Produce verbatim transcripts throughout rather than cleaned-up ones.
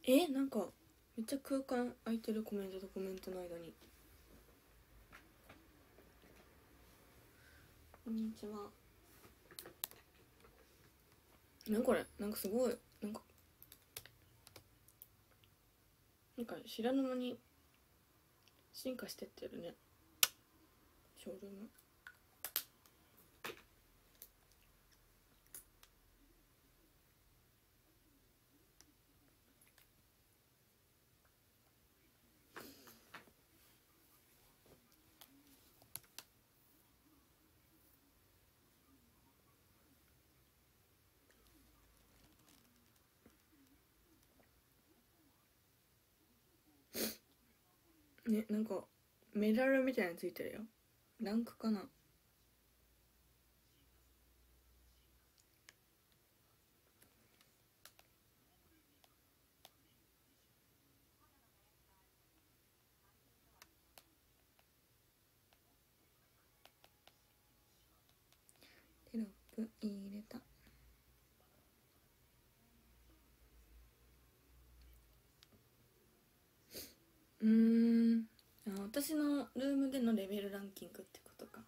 えなんかめっちゃ空間空いてる、コメントとコメントの間に。こんにちは。なんこれ、なんかすごい、なんかなんか知らぬ間に進化してってるね、ショールーム。ね、なんかメダルみたいなのついてるよ。ランクかな。テロップ入れた。うーん、あ、私のルームでのレベルランキングってことか。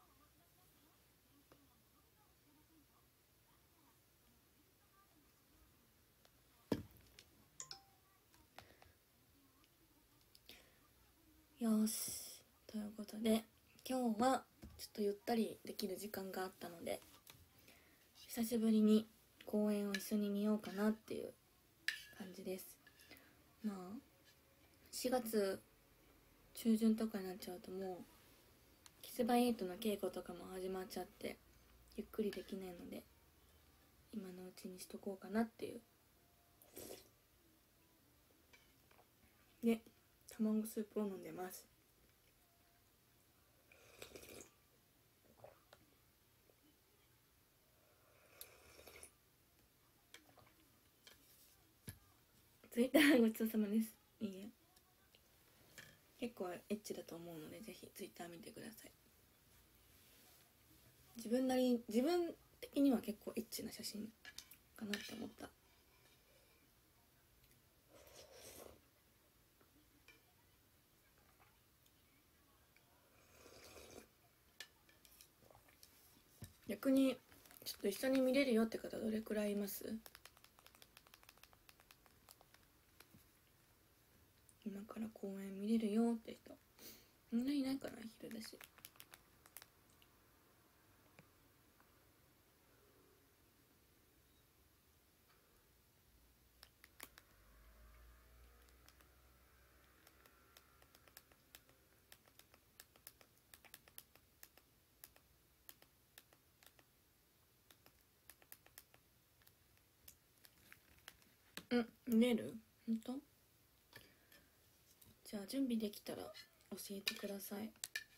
よし、ということで今日はちょっとゆったりできる時間があったので、久しぶりに公演を一緒に見ようかなっていう感じです。まあしがつ中旬とかになっちゃうともうキスバイエイトの稽古とかも始まっちゃってゆっくりできないので、今のうちにしとこうかなっていう。で、卵スープを飲んでます。ツイッターごちそうさまです。いいえ、結構エッチだと思うのでぜひツイッター見てください。自分なり自分的には結構エッチな写真かなって思った。逆にちょっと一緒に見れるよって方どれくらいいます？今から公演見れるよって人みんないないかな、昼だし。うん見れる？ほんと？じゃあ準備できたら教えてください。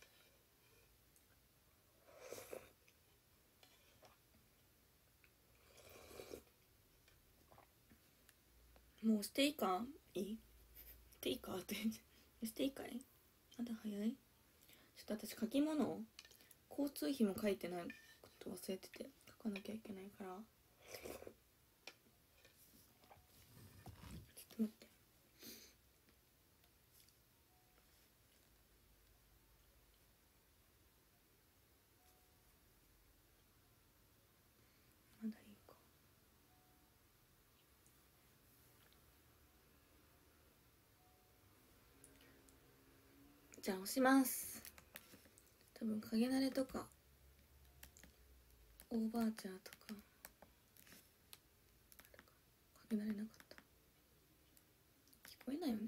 もう押していいかいいしていいかって押していいかい？まだ早い？ちょっと私書き物を交通費も書いてないこと忘れてて書かなきゃいけないから、ちょっと待って。まだいいか。じゃあ押します。多分影慣れとかオーバーチャーとか影慣れなかった。聞こえないよね。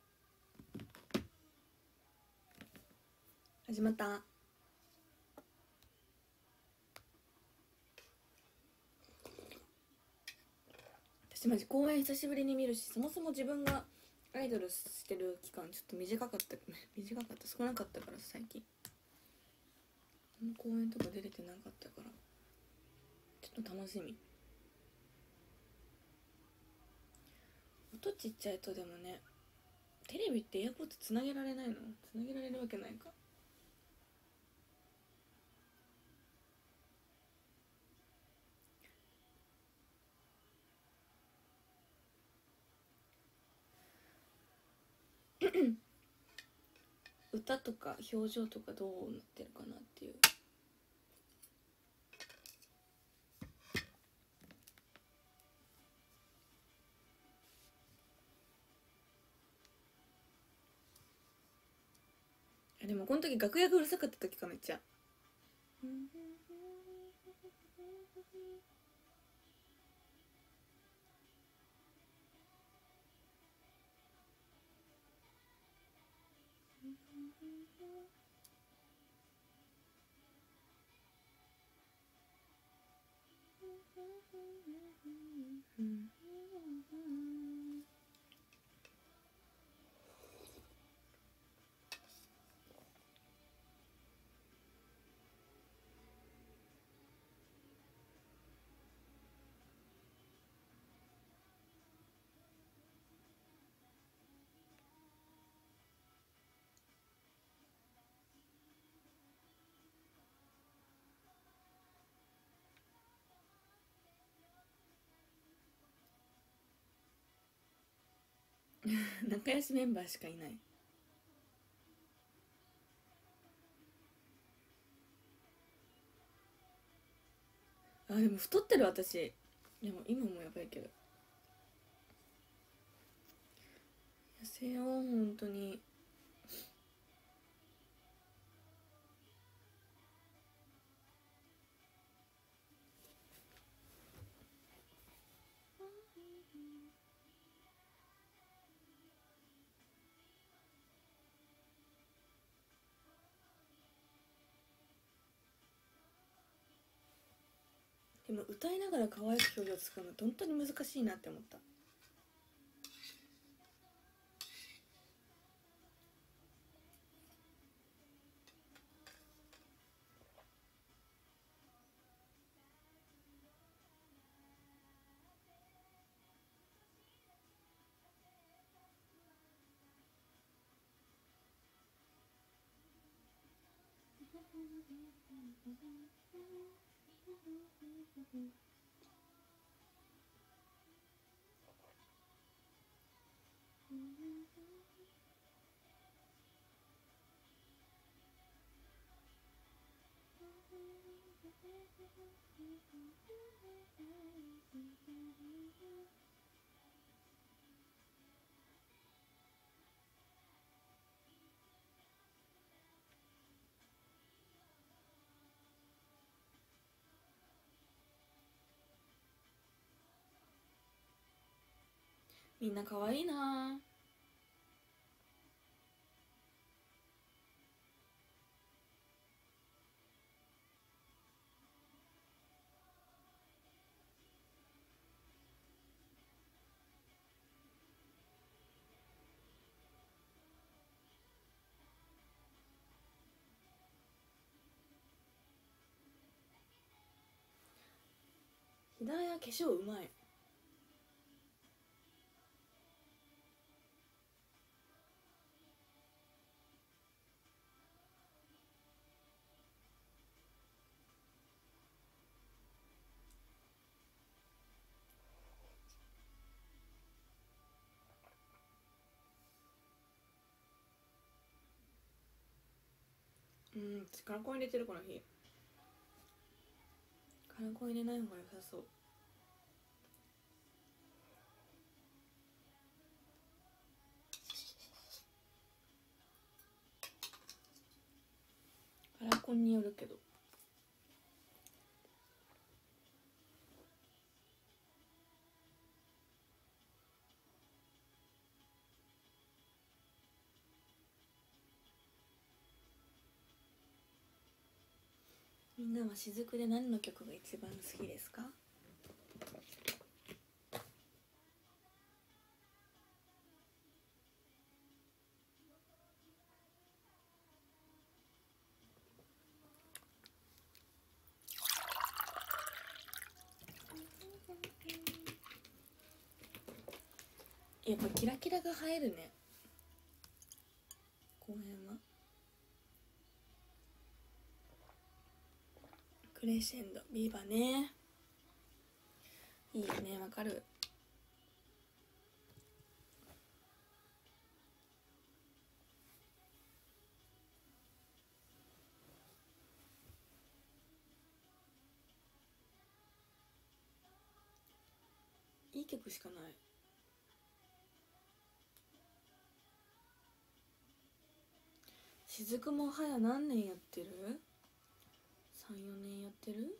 始まった。私マジ公演久しぶりに見るし、そもそも自分がアイドルしてる期間ちょっと短かった短かった少なかったから最近公演とか出れてなかったからちょっと楽しみ。音ちっちゃいとでもね、テレビってエアポッドつなげられないの？つなげられるわけないか。 歌とか表情とかどうなってるかなっていう。でもこの時楽屋がうるさかった時かめっちゃ。仲良しメンバーしかいない。あでも太ってる私。でも今もやばいけど痩せよう本当に。でも歌いながら可愛く表情作るの本当に難しいなって思った。みんな可愛いな。ひだや化粧うまい。うん力こ入れてるこの日。力こ入れない方が良さそう。カラコンによるけど。みんなは雫で何の曲が一番好きですか？やっぱキラキラが映えるね公園は。クレッシェンドビーバね、いいよね、わかる。 曲しかない。雫もはや何年やってる？ さん、よねんやってる？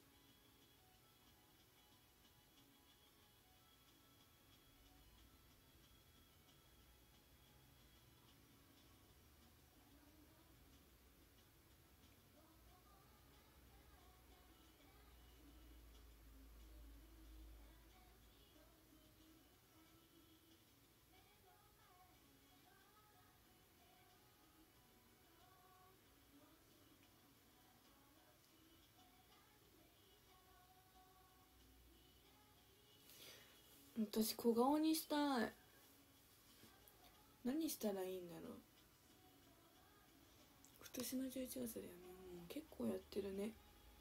私小顔にしたい。何したらいいんだろう。今年のじゅういちがつだよね。もう結構やってるね。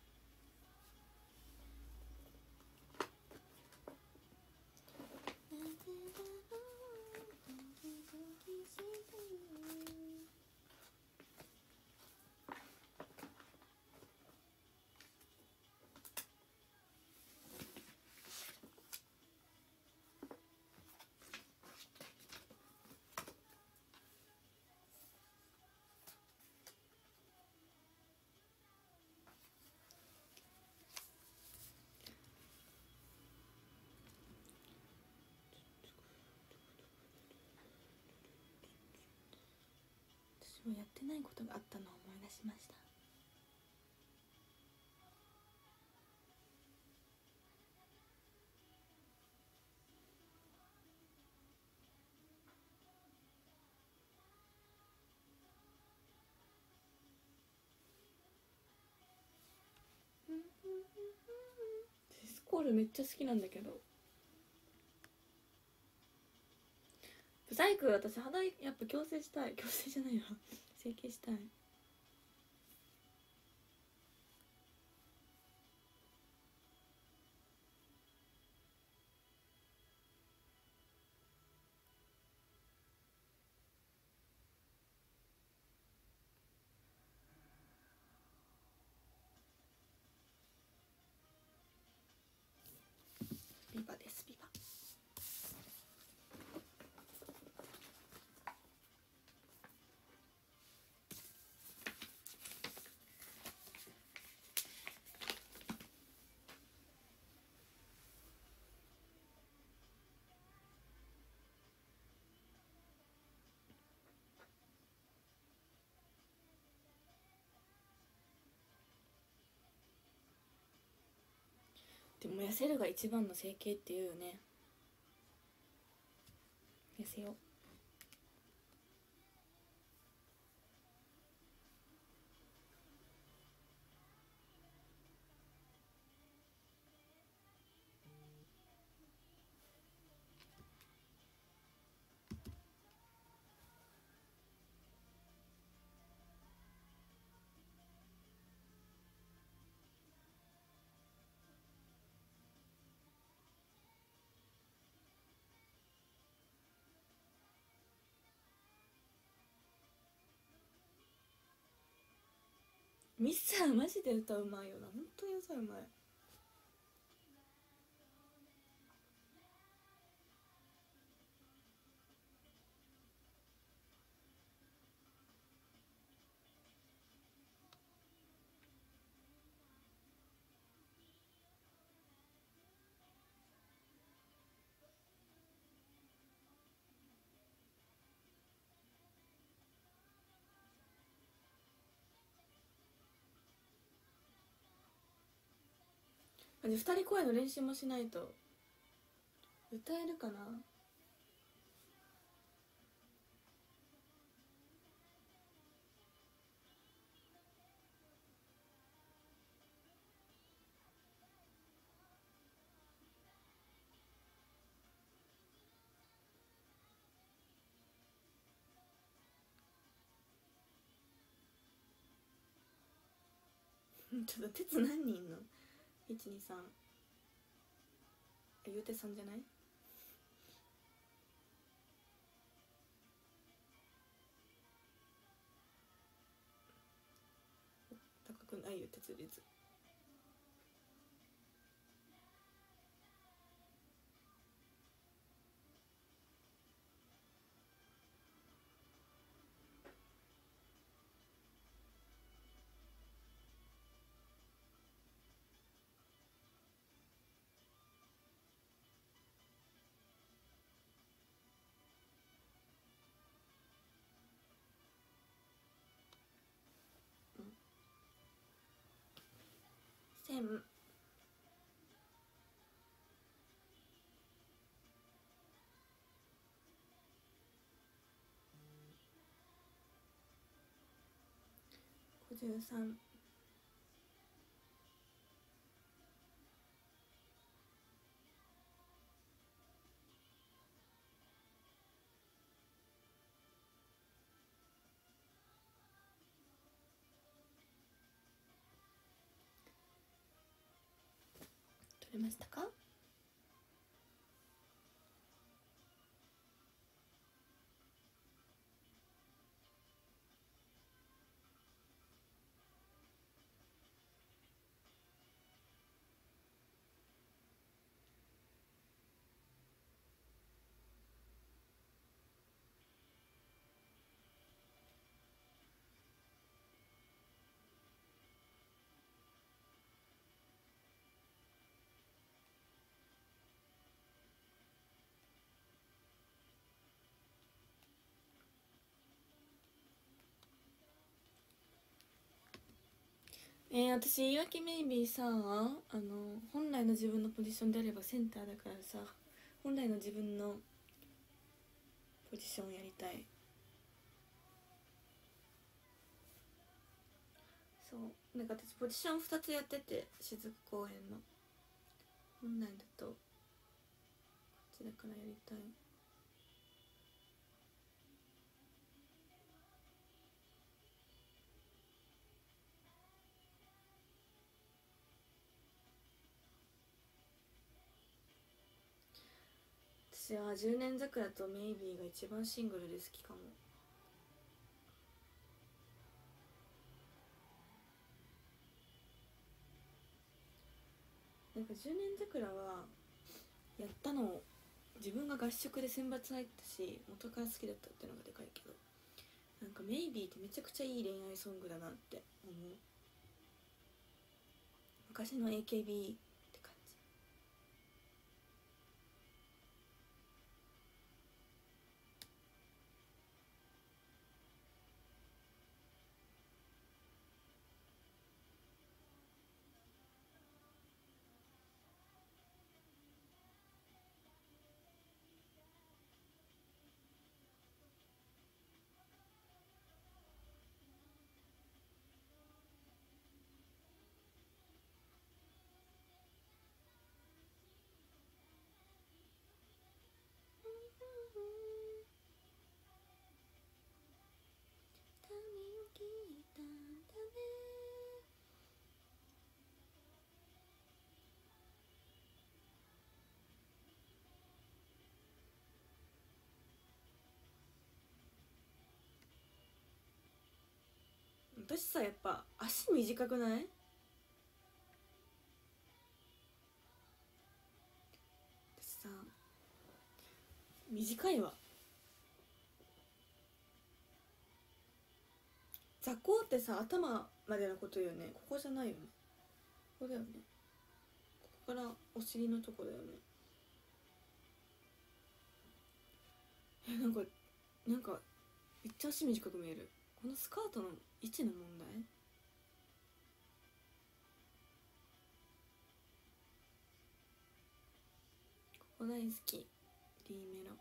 私もやってないことがあったのを思い出しました。スコールめっちゃ好きなんだけど。ブサイク、私肌やっぱ矯正したい。矯正じゃないわ整形したい。ビバです、ビバ。でも痩せるが一番の整形っていうよね。痩せよう。ミスさんマジで歌うまいよな。本当に歌うまい。あ、でふたり声の練習もしないと。歌えるかな。ちょっと鉄何人いんの？ いち、に、さん。言うてさんじゃない？高くないよ鉄率。 せん。ごじゅうさん。取れましたか？えー、私言い訳メイビーさ、あの本来の自分のポジションであればセンターだからさ、本来の自分のポジションやりたい。そうなんか私ポジションふたつやってて、雫公園の本来だとこっちだからやりたい。私はじゅうねん桜とメイビーが一番シングルで好きかも。なんかじゅうねん桜はやったの自分が合宿で選抜入ったし元から好きだったっていうのがでかいけど、なんかメイビーってめちゃくちゃいい恋愛ソングだなって思う。昔の エーケービー って感じ。私さ、やっぱ足短くない？私さ短いわ。座高ってさ頭までのことよね。ここじゃないよね。ここだよね。ここからお尻のとこだよね。え、なんかなんかめっちゃ足短く見える。このスカートの位置の問題？ここ大好き。 D メロ。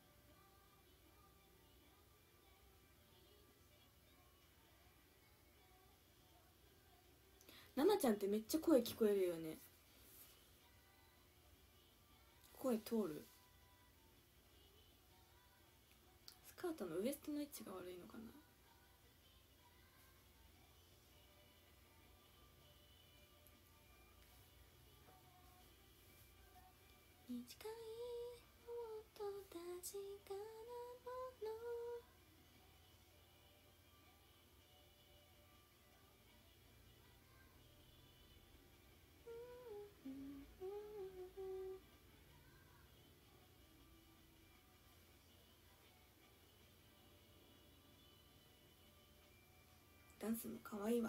ななちゃんってめっちゃ声聞こえるよね。声通る。スカートのウエストの位置が悪いのかな。短いもっと確かなもの。ダンスも可愛いわ。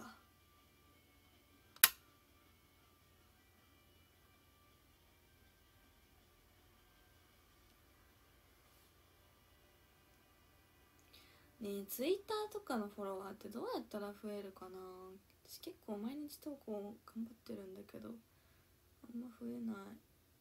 ねえ、ツイッターとかのフォロワーってどうやったら増えるかな。私結構毎日投稿頑張ってるんだけど、あんま増えない。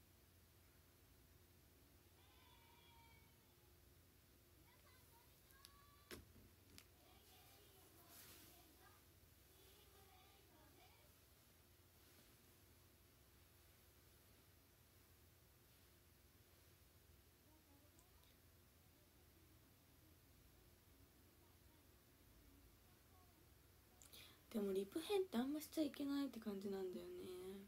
でもリプ編ってあんましちゃいけないって感じなんだよね。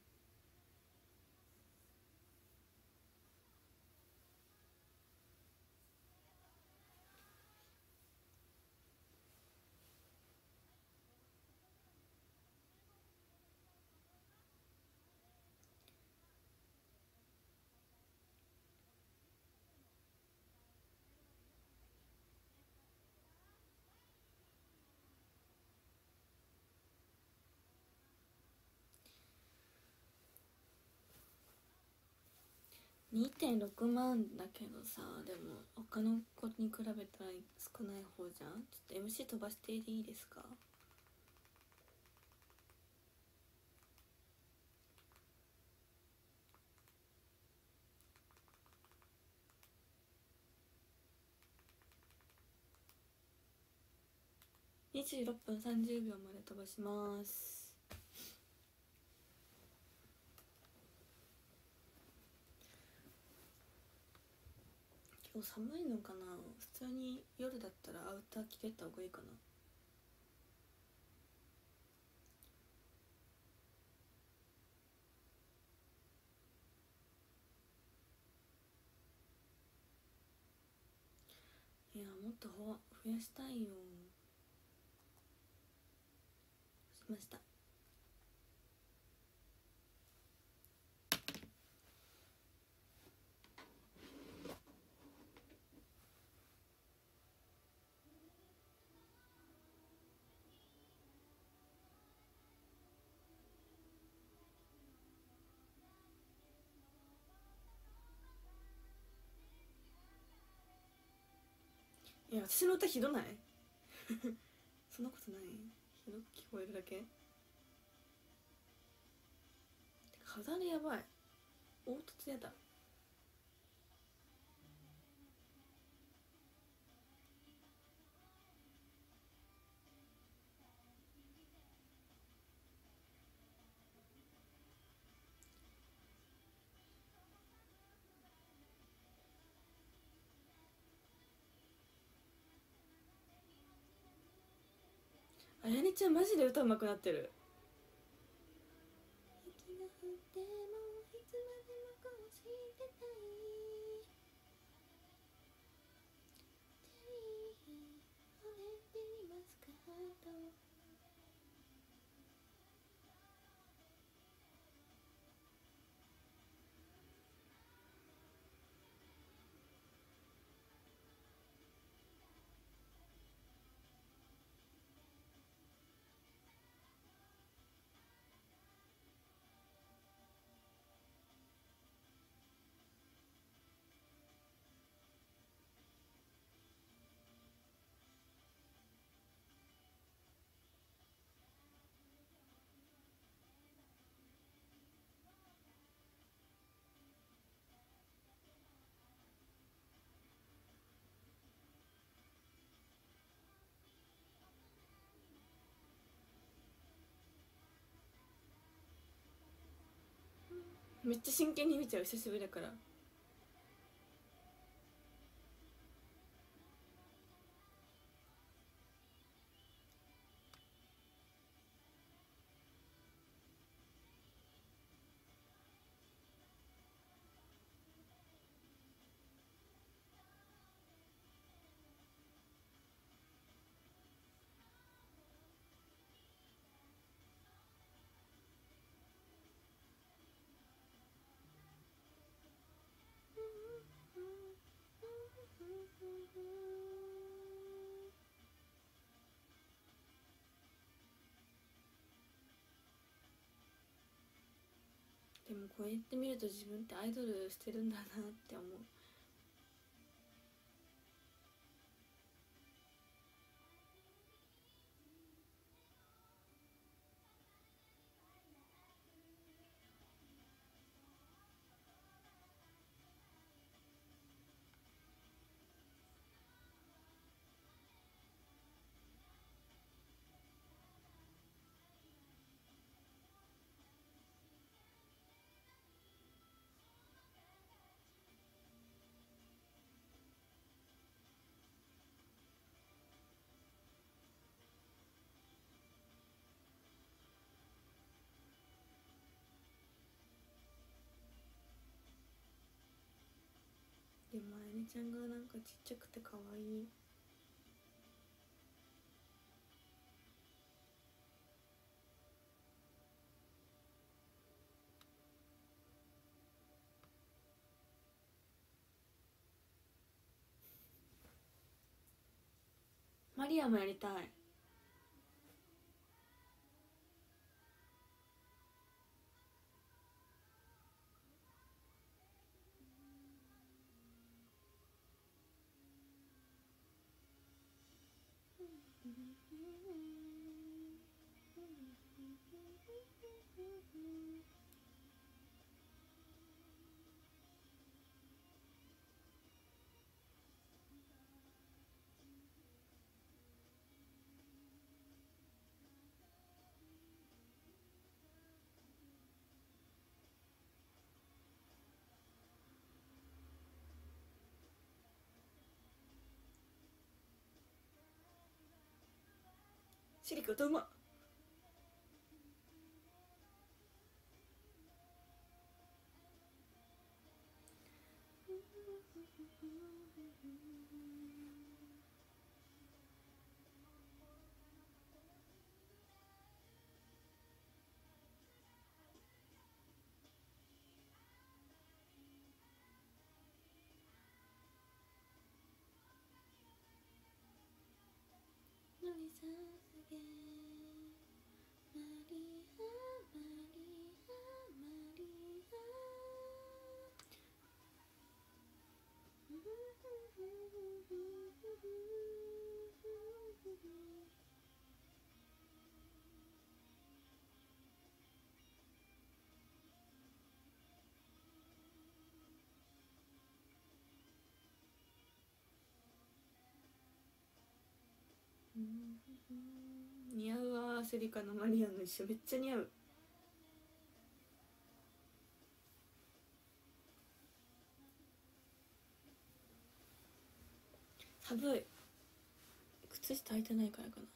にてんろくまんだけどさ、でも他の子に比べたら少ない方じゃん。ちょっと エムシー 飛ばしていいですか。にじゅうろっぷんさんじゅうびょうまで飛ばします。今日寒いのかな。普通に夜だったらアウター着てった方がいいかな。いや、もっと増やしたいよ。しました。いや、私の歌ひどないそんなことない。ひどく聞こえるだけ。飾りやばい。凹凸やだ。あやねちゃんマジで歌うまくなってる。雪が降ってもいつまでもこうしてたい。チェリーオレンジにマスカット。めっちゃ真剣に見ちゃう、久しぶりだから。でもこうやって見ると自分ってアイドルしてるんだなって思う。 ちゃんがなんかちっちゃくて可愛い。マリアもやりたい。シリカ歌うまっ。似合うわ。セリカのマリアの衣装めっちゃ似合う。寒い。靴下履いてないからかな。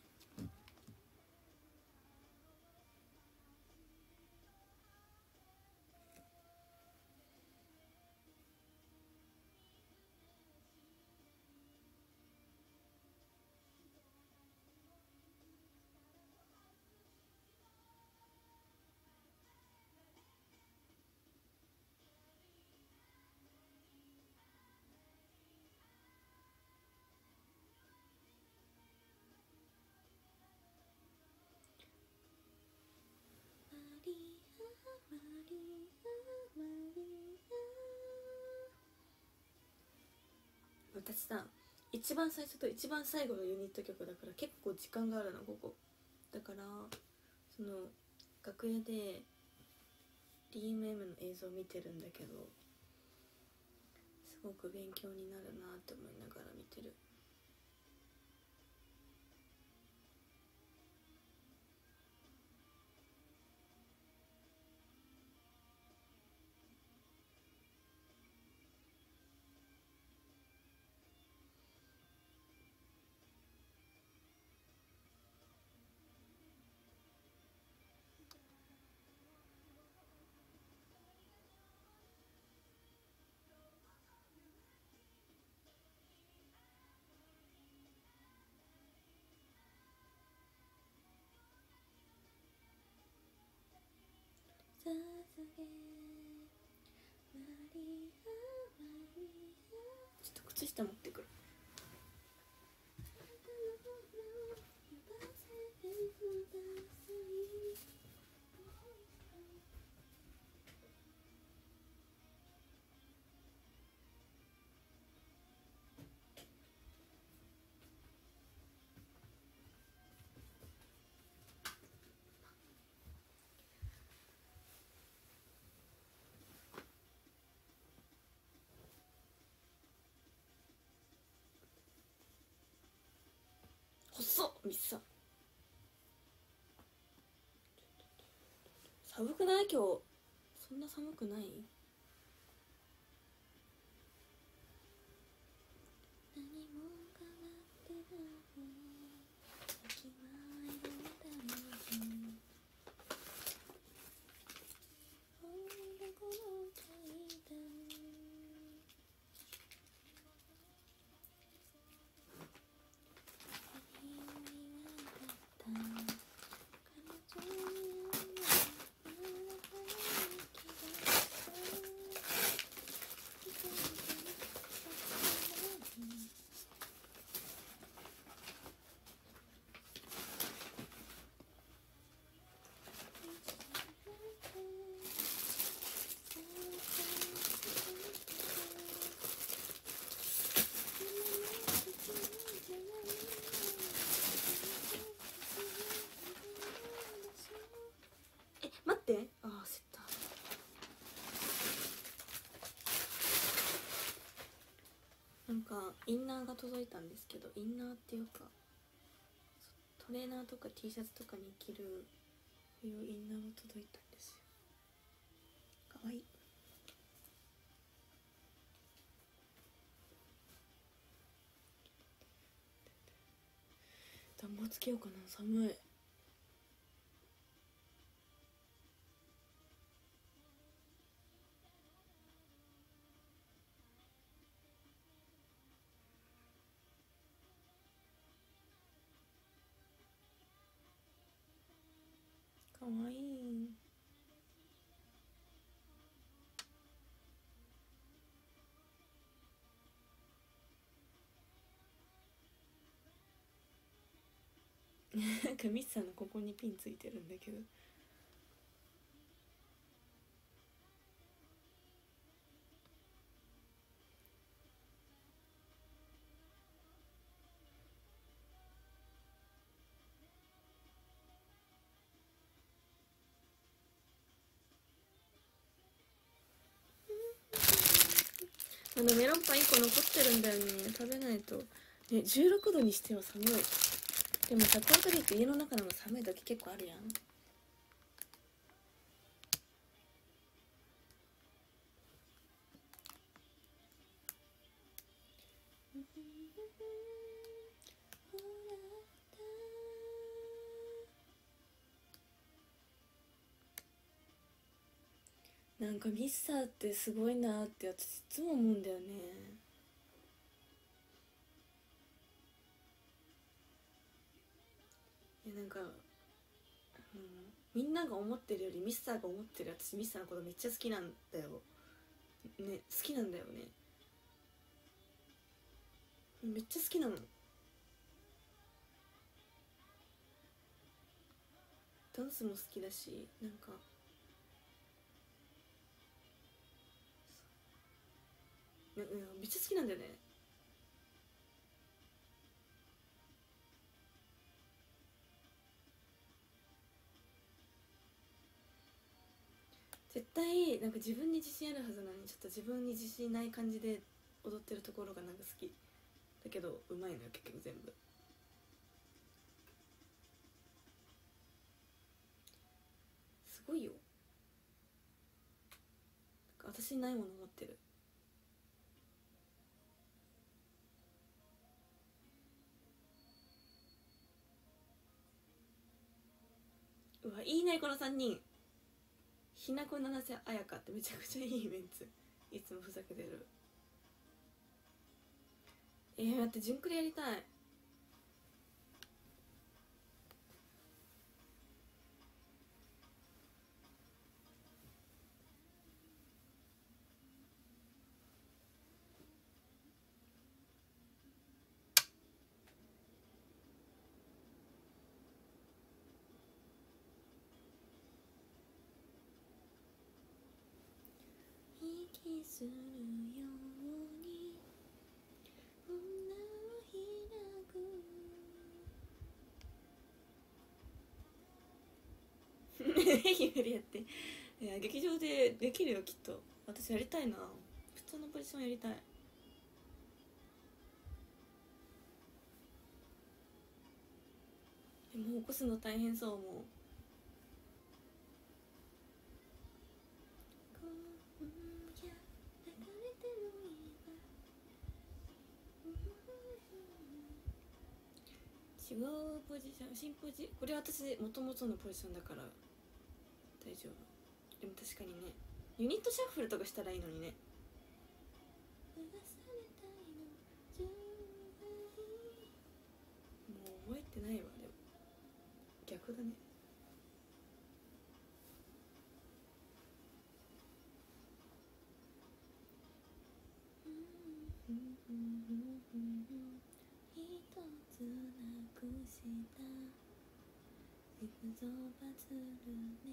私さ、一番最初と一番最後のユニット曲だから結構時間があるのここだから、その楽屋で ディーエムエム の映像を見てるんだけど、すごく勉強になるなって思いながら見てる。ちょっと靴下持ってくる。細っミッサ。寒くない今日。そんな寒くない。何も変わってない先は色だろう俺この階段インナーが届いたんですけど、インナーっていうかトレーナーとか T シャツとかに着る冬インナーが届いたんですよ。かわいい。暖房つけようかな、寒い。かわいい。なんかミスさんのここにピンついてるんだけど、あのメロンパンいっこ残ってるんだよね。食べないとね。じゅうろくどにしては寒い。でもさ、こういう時って家の中でも寒い時結構あるやん。なんかミスターってすごいなって私いつも思うんだよね。いやなんか、うん、みんなが思ってるよりミスターが思ってる。私ミスターのことめっちゃ好きなんだよね。好きなんだよね。めっちゃ好きなの。ダンスも好きだし、なんかめっちゃ好きなんだよね。絶対なんか自分に自信あるはずなのに、ちょっと自分に自信ない感じで踊ってるところがなんか好きだけど、うまいのよ結局全部。すごいよ。私にないもの持ってる。うわ、いいねこのさんにん。ひなこ七瀬彩香ってめちゃくちゃいいメンツ。いつもふざけてる。えー、待って、ジュンクレやりたい。息するように女を開く姫でやって。いや劇場でできるよきっと。私やりたいな。普通のポジションやりたい。でも起こすの大変そう。もう違うポジション、新ポジ、これ私もともとのポジションだから大丈夫。でも確かにね、ユニットシャッフルとかしたらいいのにね。もう覚えてないわ。でも逆だね。一つなくした幾度バズるね。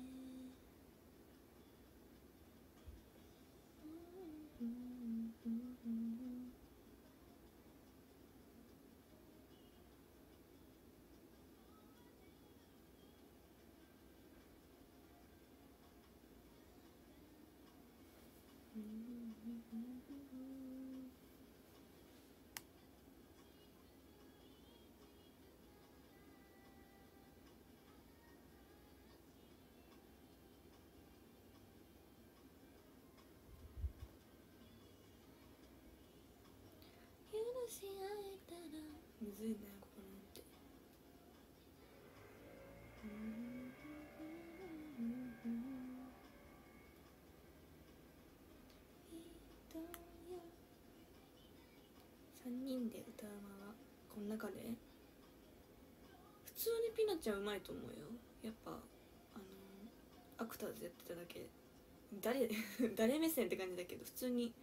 し合えたらむずいねここなんて。さんにんで歌うまはこの中で普通にピナちゃんうまいと思うよ。やっぱあのアクターズやってただけ誰誰目線って感じだけど普通にい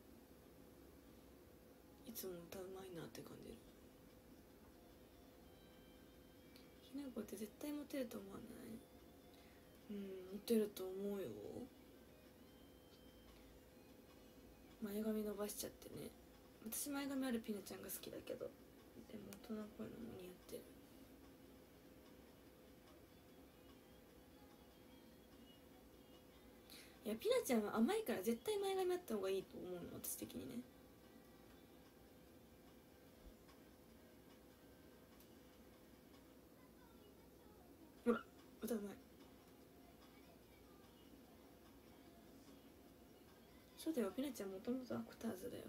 つも歌うまいなって感じる。ひなこって絶対モテると思わない？うん、モテると思うよ。前髪伸ばしちゃってね。私前髪あるピナちゃんが好きだけど、でも大人っぽいのも似合ってる。いやピナちゃんは甘いから絶対前髪あった方がいいと思うの、私的にね。ほら歌うまい。そうだよ、ピナちゃんもともとアクターズだよ。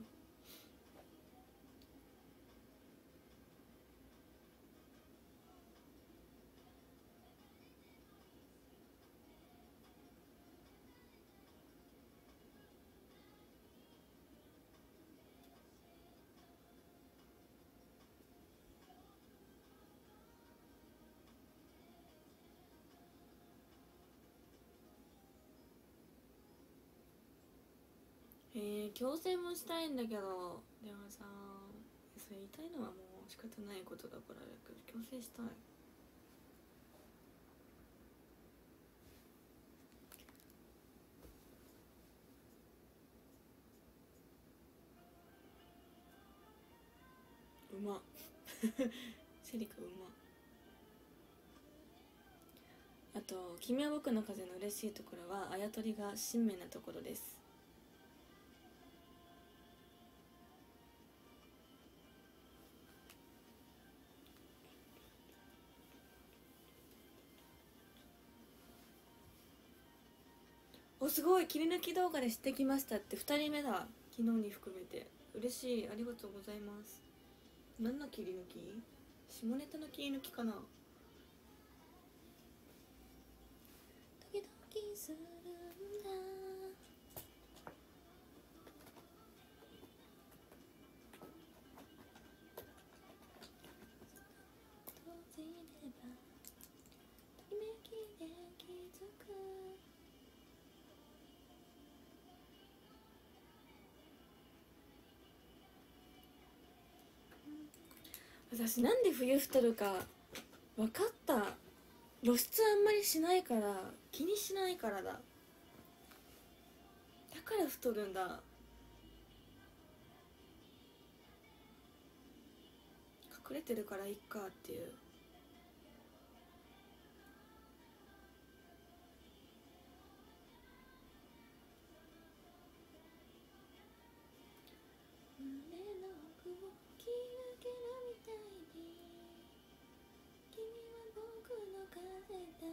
えー、強制もしたいんだけど、でもさそれ言いたいのはもう仕方ないことだからだけど、強制したい。うまセリカうま。あと「君は僕の風」の嬉しいところはあやとりが親身なところです。おすごい、切り抜き動画で知ってきましたってふたりめだ、昨日に含めて。嬉しい、ありがとうございます。何の切り抜き？下ネタの切り抜きかな。ドキドキするんだ閉じればときめきで気づく。私なんで冬太るか分かった。露出あんまりしないから、気にしないからだ。だから太るんだ。隠れてるからいっかっていう。胸の奥を切り抜けるみたいに君は僕の風だ。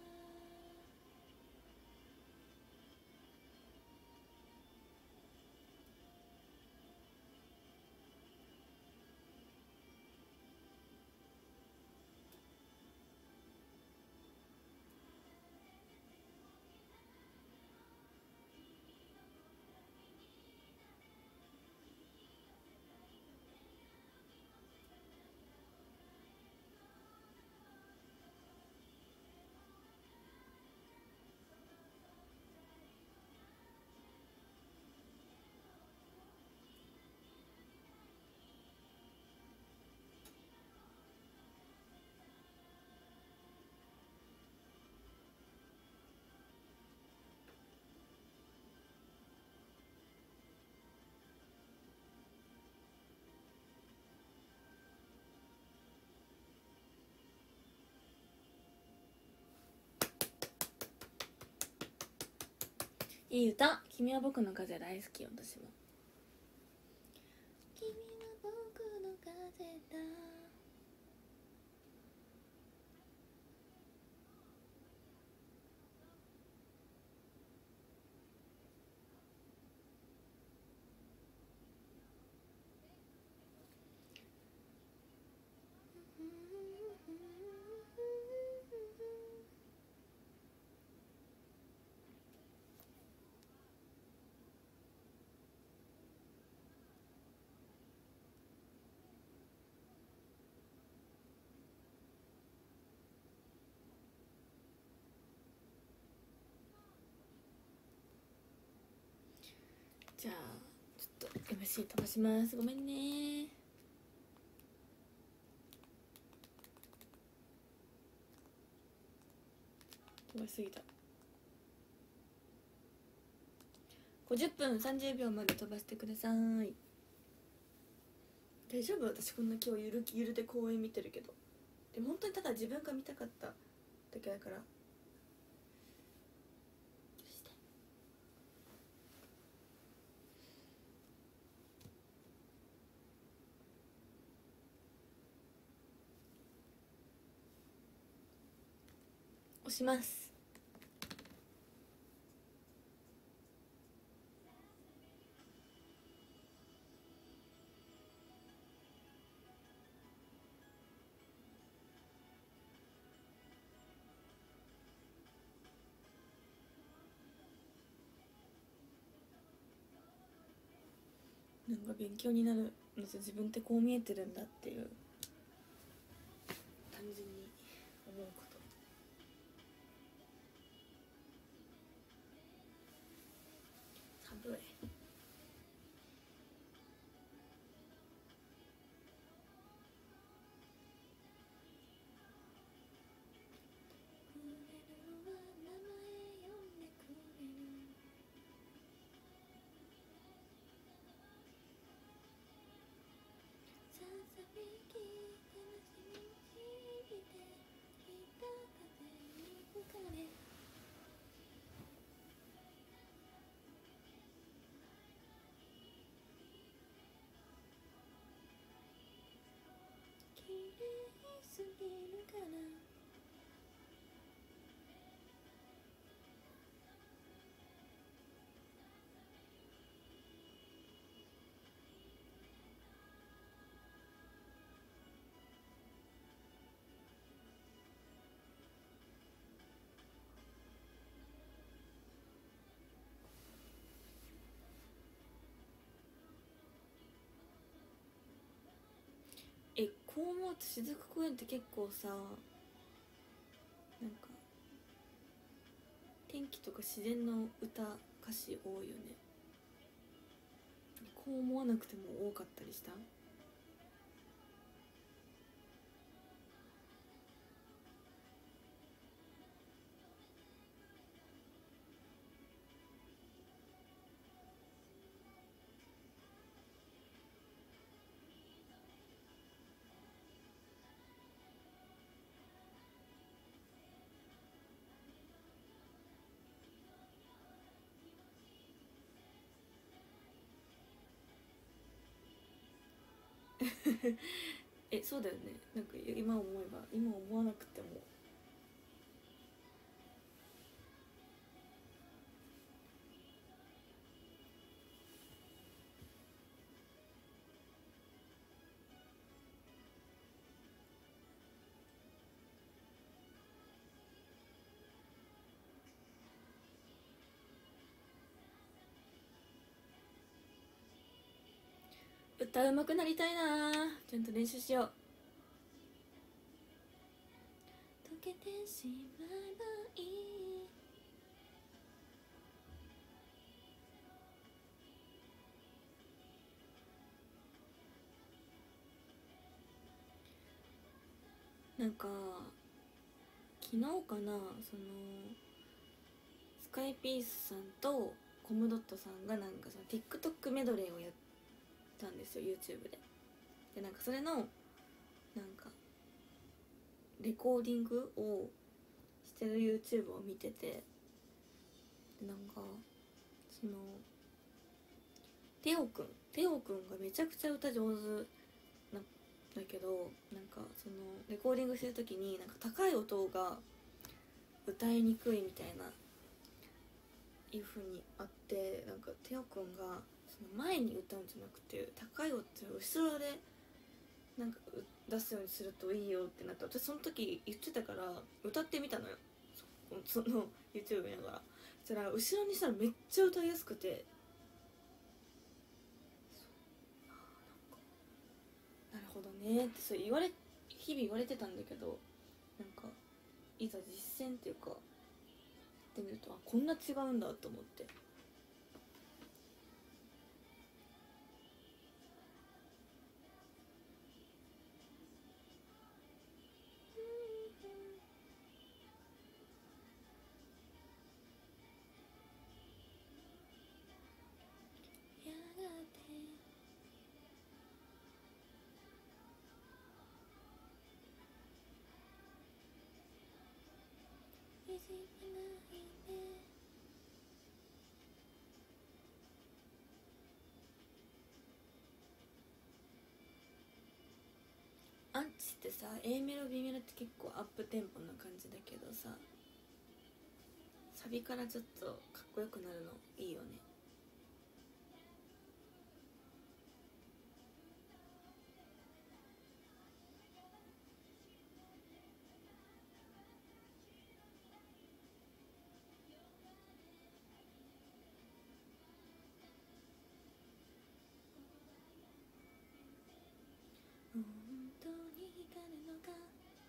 いい歌。君は僕の風大好き、私も。君は僕の風だ。 エムシー 飛ばします。ごめんね。飛ばしすぎた。ごじゅっぷんさんじゅうびょうまで飛ばしてください。大丈夫？私こんな今日ゆるゆるで公演見てるけど、でも本当にただ自分が見たかっただけだから。押します。なんか勉強になるのと、自分ってこう見えてるんだっていう単純に思うこと。寒い。え、こう思うと雫公園って結構さ、なんか天気とか自然の歌歌詞多いよね。こう思わなくても多かったりした？え、そうだよね。なんか今思えば、今思わなくても。歌うまくなりたいな。ちゃんと練習しよう。溶けてしまえばいい。なんか昨日かな、そのスカイピースさんとコムドットさんがなんかその TikTok メドレーをやったんですよ YouTube で。でなんかそれのなんかレコーディングをしてる YouTube を見てて、でなんかそのテオくんテオくんがめちゃくちゃ歌上手なんだけど、なんかそのレコーディングしてる時になんか高い音が歌いにくいみたいないう風にあって、なんかテオくんがその前に歌うんじゃなくて高い音を後ろでなんか出すようにするといいよってなって、私その時言ってたから歌ってみたのよ、その YouTube 見ながら。そしたら後ろにしたらめっちゃ歌いやすくて、なるほどねってそう言われ日々言われてたんだけど、なんかいざ実践っていうかやってみると、あこんな違うんだと思って。 アンチってさ A メロ B メロって結構アップテンポな感じだけどさ、サビからちょっとかっこよくなるのいいよね。本当に光るのか。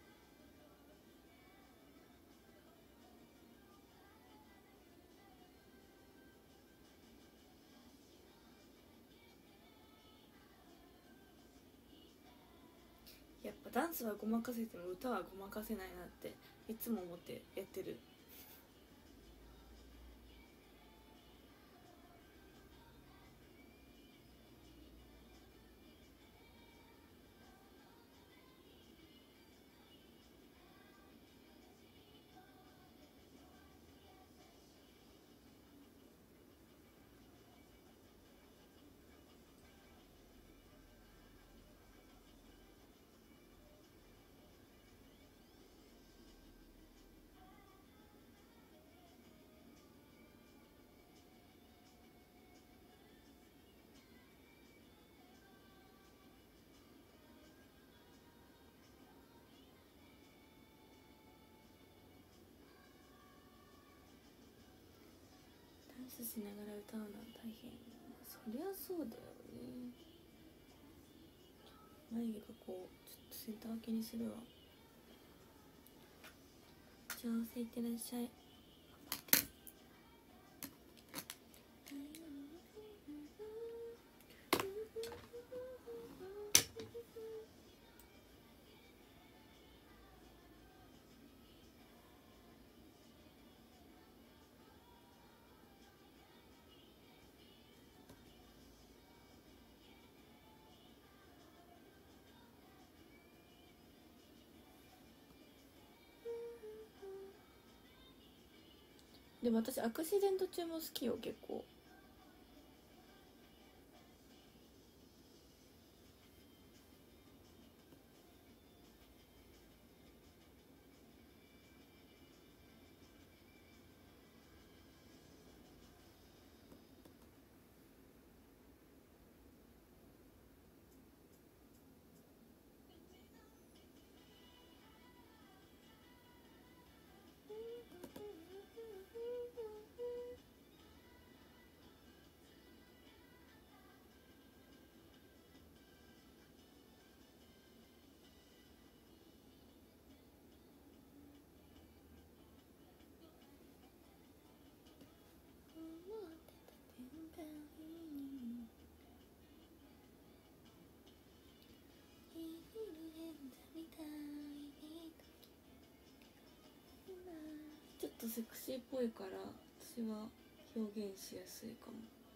やっぱダンスはごまかせても歌はごまかせないなっていつも思ってやってる。ダンスしながら歌うのは大変。そりゃそうだよね。眉毛がこうちょっとセンター分けにするわ。じゃあせいってらっしゃい。でも私アクシデント中も好きよ結構。ちょっとセクシーっぽいから私は表現しやすいかも。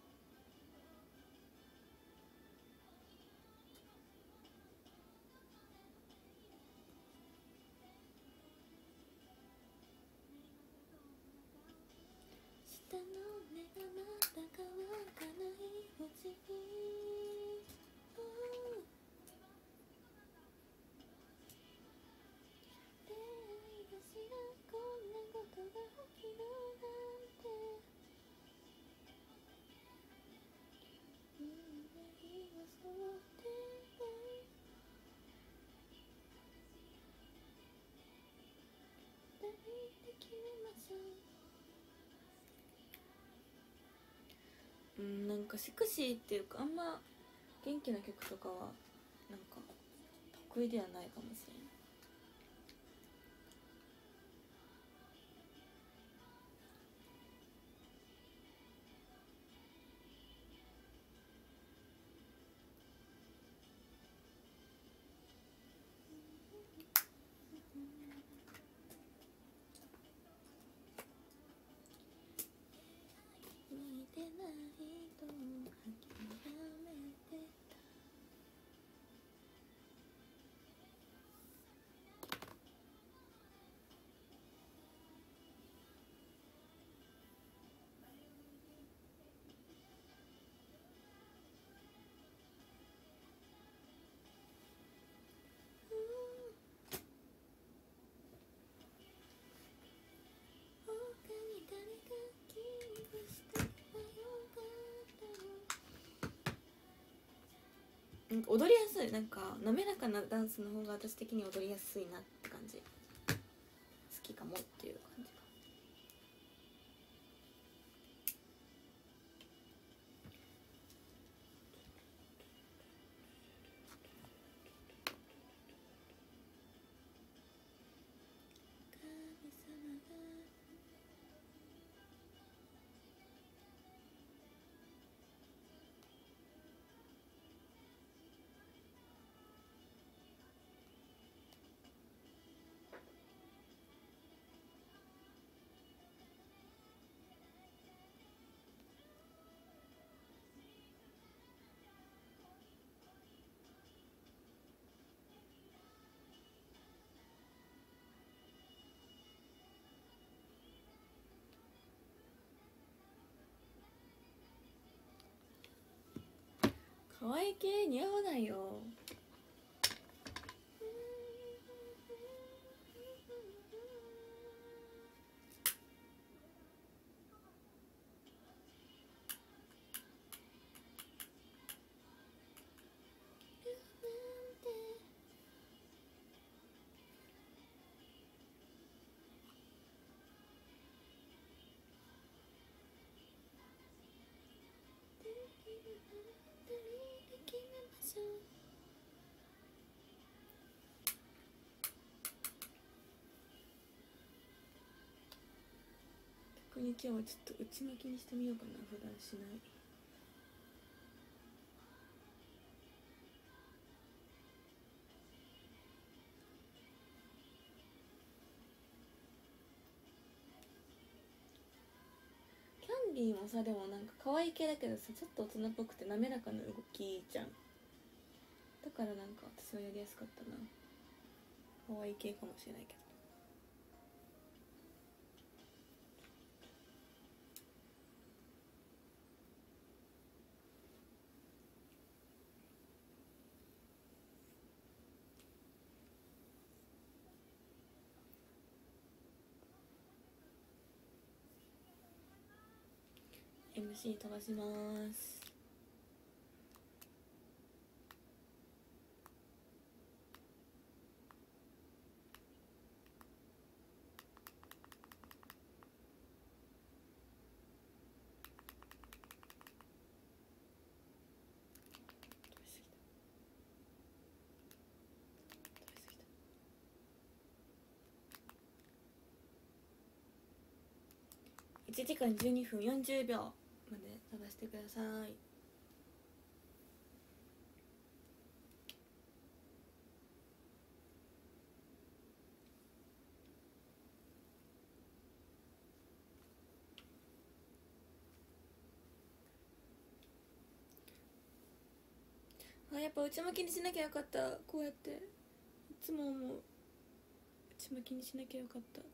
下の根がまだ乾かないうちに出会いがしらこんなことが起きるなんて運命はそうって二人で決めましょう。うん、なんかセクシーっていうかあんま元気な曲とかはなんか得意ではないかもしれない。向いてないと諦めてた。 なんか踊りやすい、なんか滑らかなダンスの方が私的に踊りやすいなって感じ、好きかもっていう感じか。可愛い系似合わないよ。逆に今日はちょっと内巻きにしてみようかな、普段しない。キャンディーもさ、でもなんか可愛い系だけどさ、ちょっと大人っぽくて滑らかな動きじゃん。だからなんか私はやりやすかったな。可愛い系かもしれないけど。エムシー 飛ばします。いちじかんじゅうにふんよんじゅうびょうまで飛ばしてください。あ、やっぱ内巻きにしなきゃよかった。こうやっていつも思う、内巻きにしなきゃよかったって。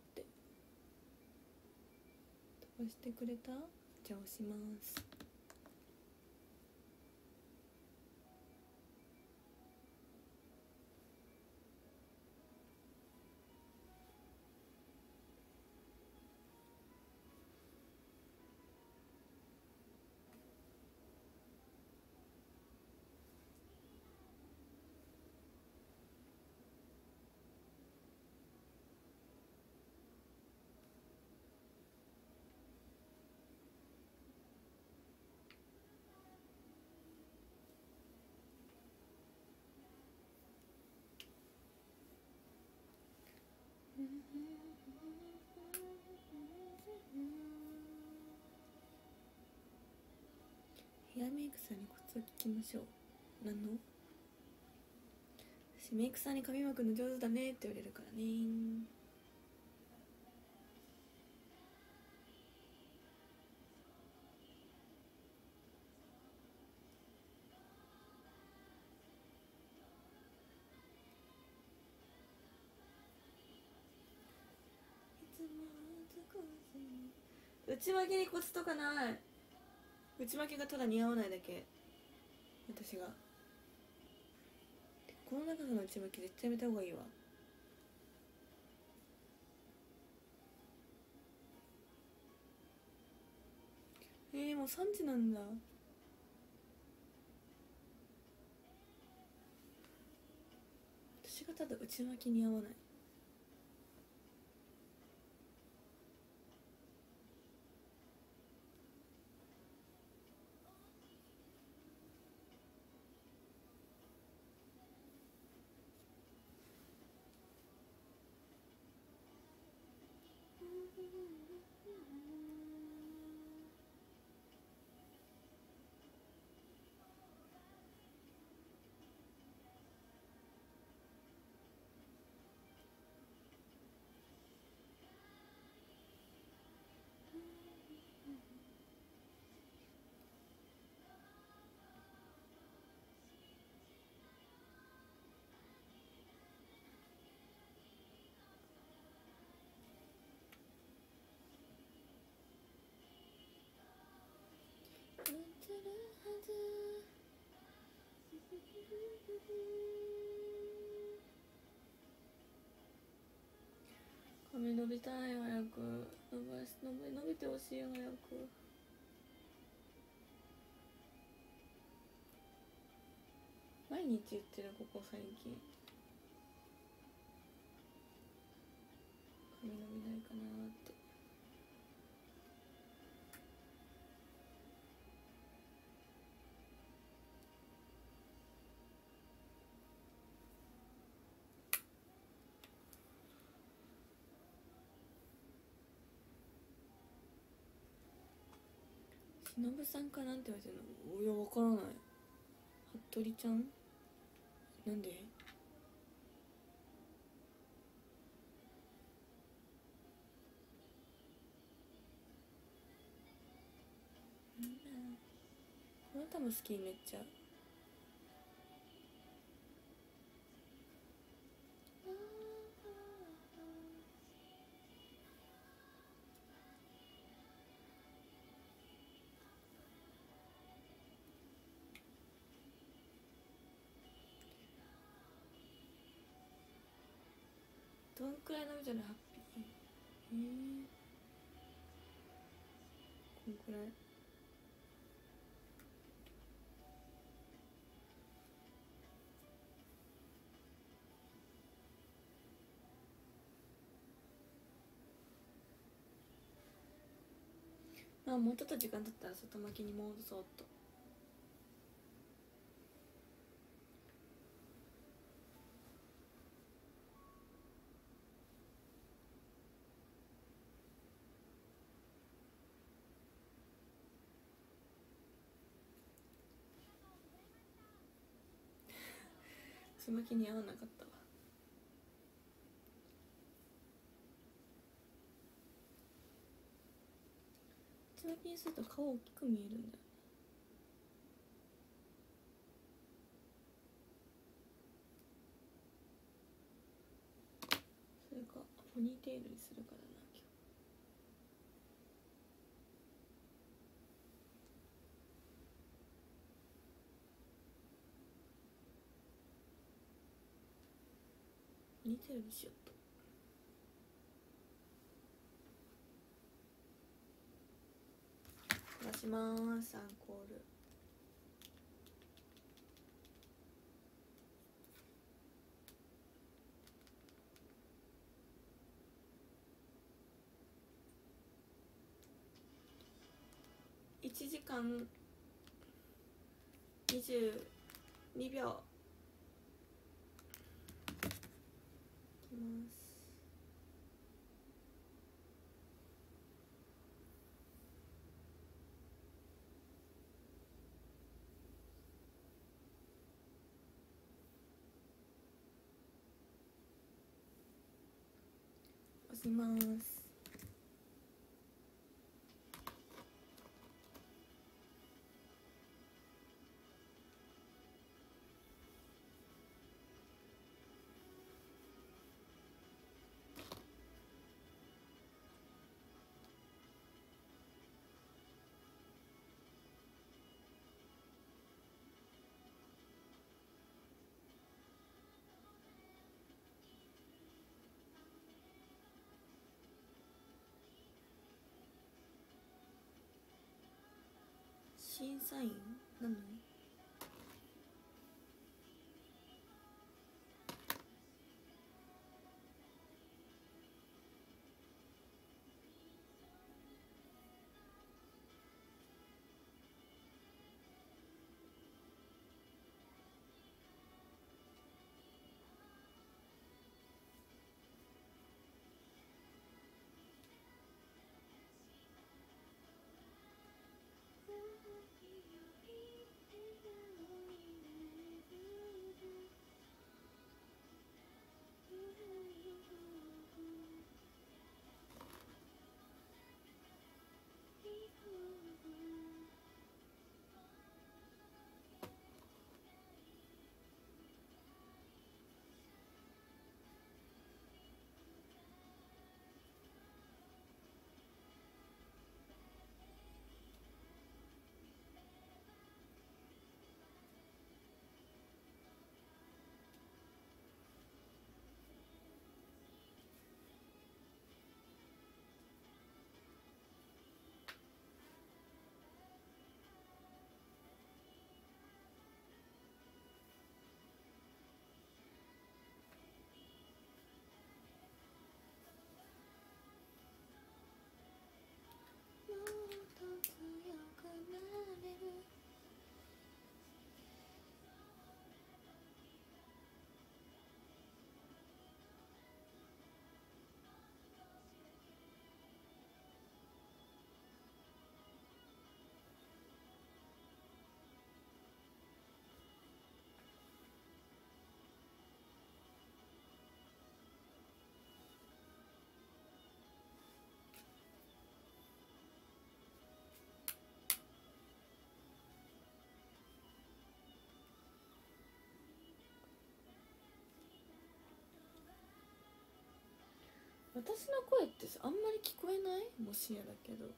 飛ばしてくれた？じゃあ押します。ヘアメイクさんにコツを聞きましょう。何の？私メイクさんに髪巻くの上手だねって言われるからね。内巻きにコツとかない。内巻きがただ似合わないだけ。私がこの長さの内巻き絶対やめた方がいいわ。えー、もうさんじなんだ。 ただ内巻きに合わない。髪伸びたい。早く伸ばし伸び伸びてほしい。早く。毎日言ってる、ここ最近。髪伸びないかなーって。しのぶさんかなんて言われてるの？いや、わからない。服部ちゃんなんで？この歌も好き。めっちゃ。どんくらい伸びたらハッピー？えー、こんくらい。まあもうちょっと時間経ったら外巻きに戻そうっと。内巻きに合わなかったわ。内巻きにすると顔大きく見えるんだよ。それかポニーテールにするからな今日。ポニーテールにしよっと。出しまーす。アンコール。いちじかんにじゅうにびょういきます。押します。審査員なの？ 私の声ってさあんまり聞こえない？もしやだけど。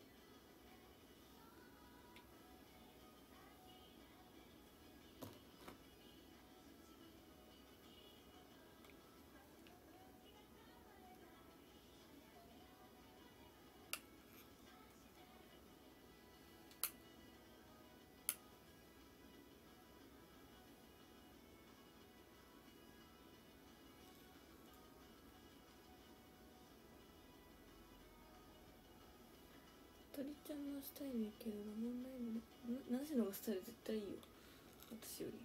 鳥ちゃんのスタイルやけど問題もね。なしのスタイル絶対いいよ、私より。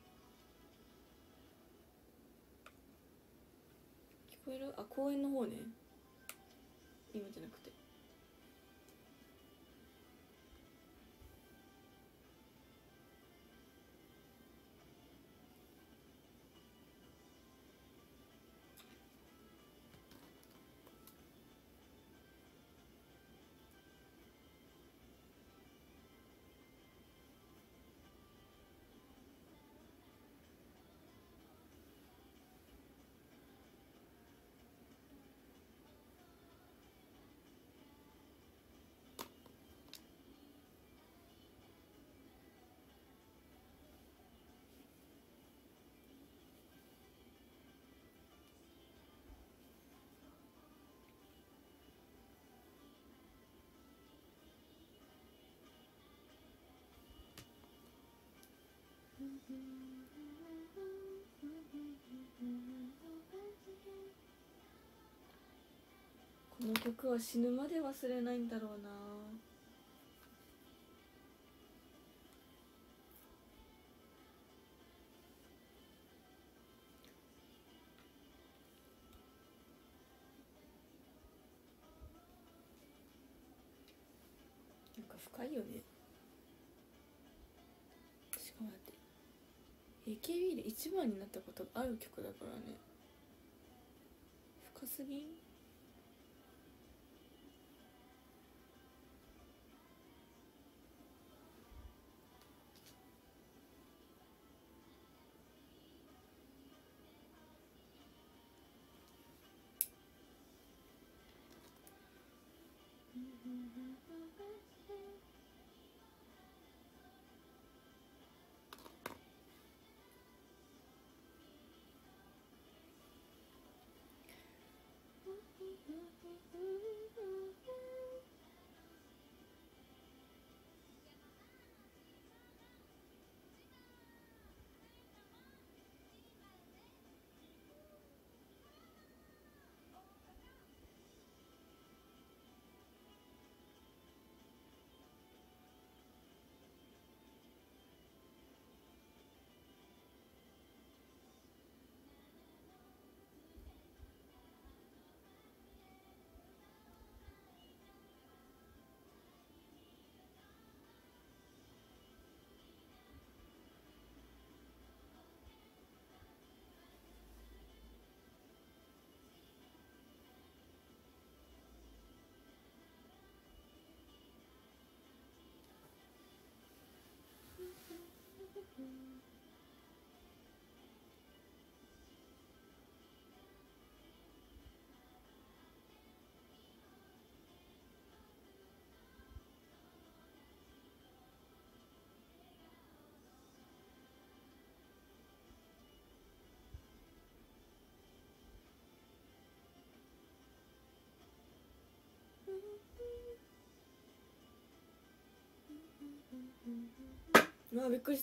聞こえる？あ、公園の方ね、今じゃなくて。この曲は死ぬまで忘れないんだろうな。なんか深いよね。しかもだって エーケービー で一番になったことがある曲だからね。深すぎん？うわ、びっくりした。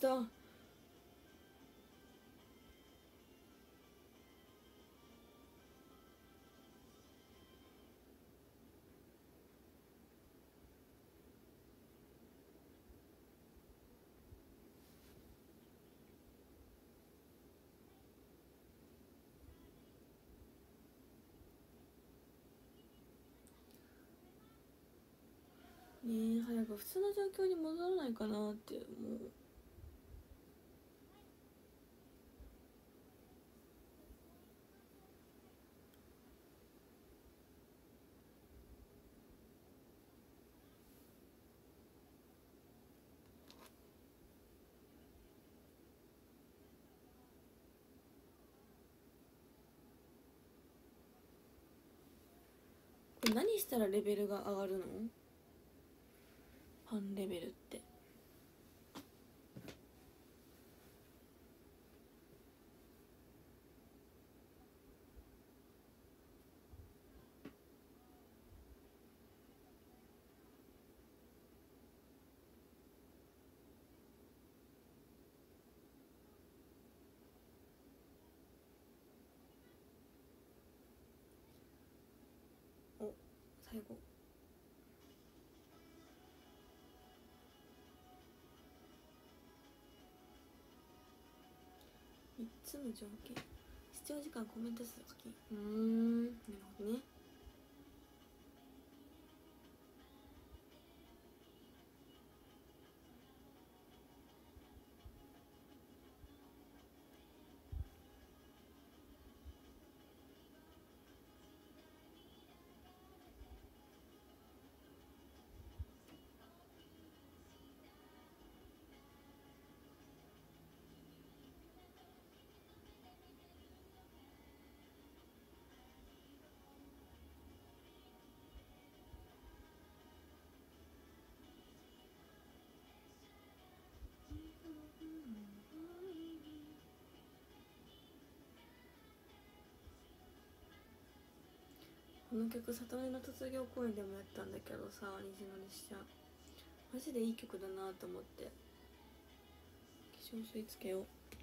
ねえ、早く普通の状況に戻らないかなって思う。 何したらレベルが上がるの？ファンレベルって。お、最後みっつの条件。視聴時間、コメント数書き。うーん、なるほどね。この曲、里見の卒業公演でもやったんだけどさ、虹の列車マジでいい曲だなと思って。化粧水つけよう。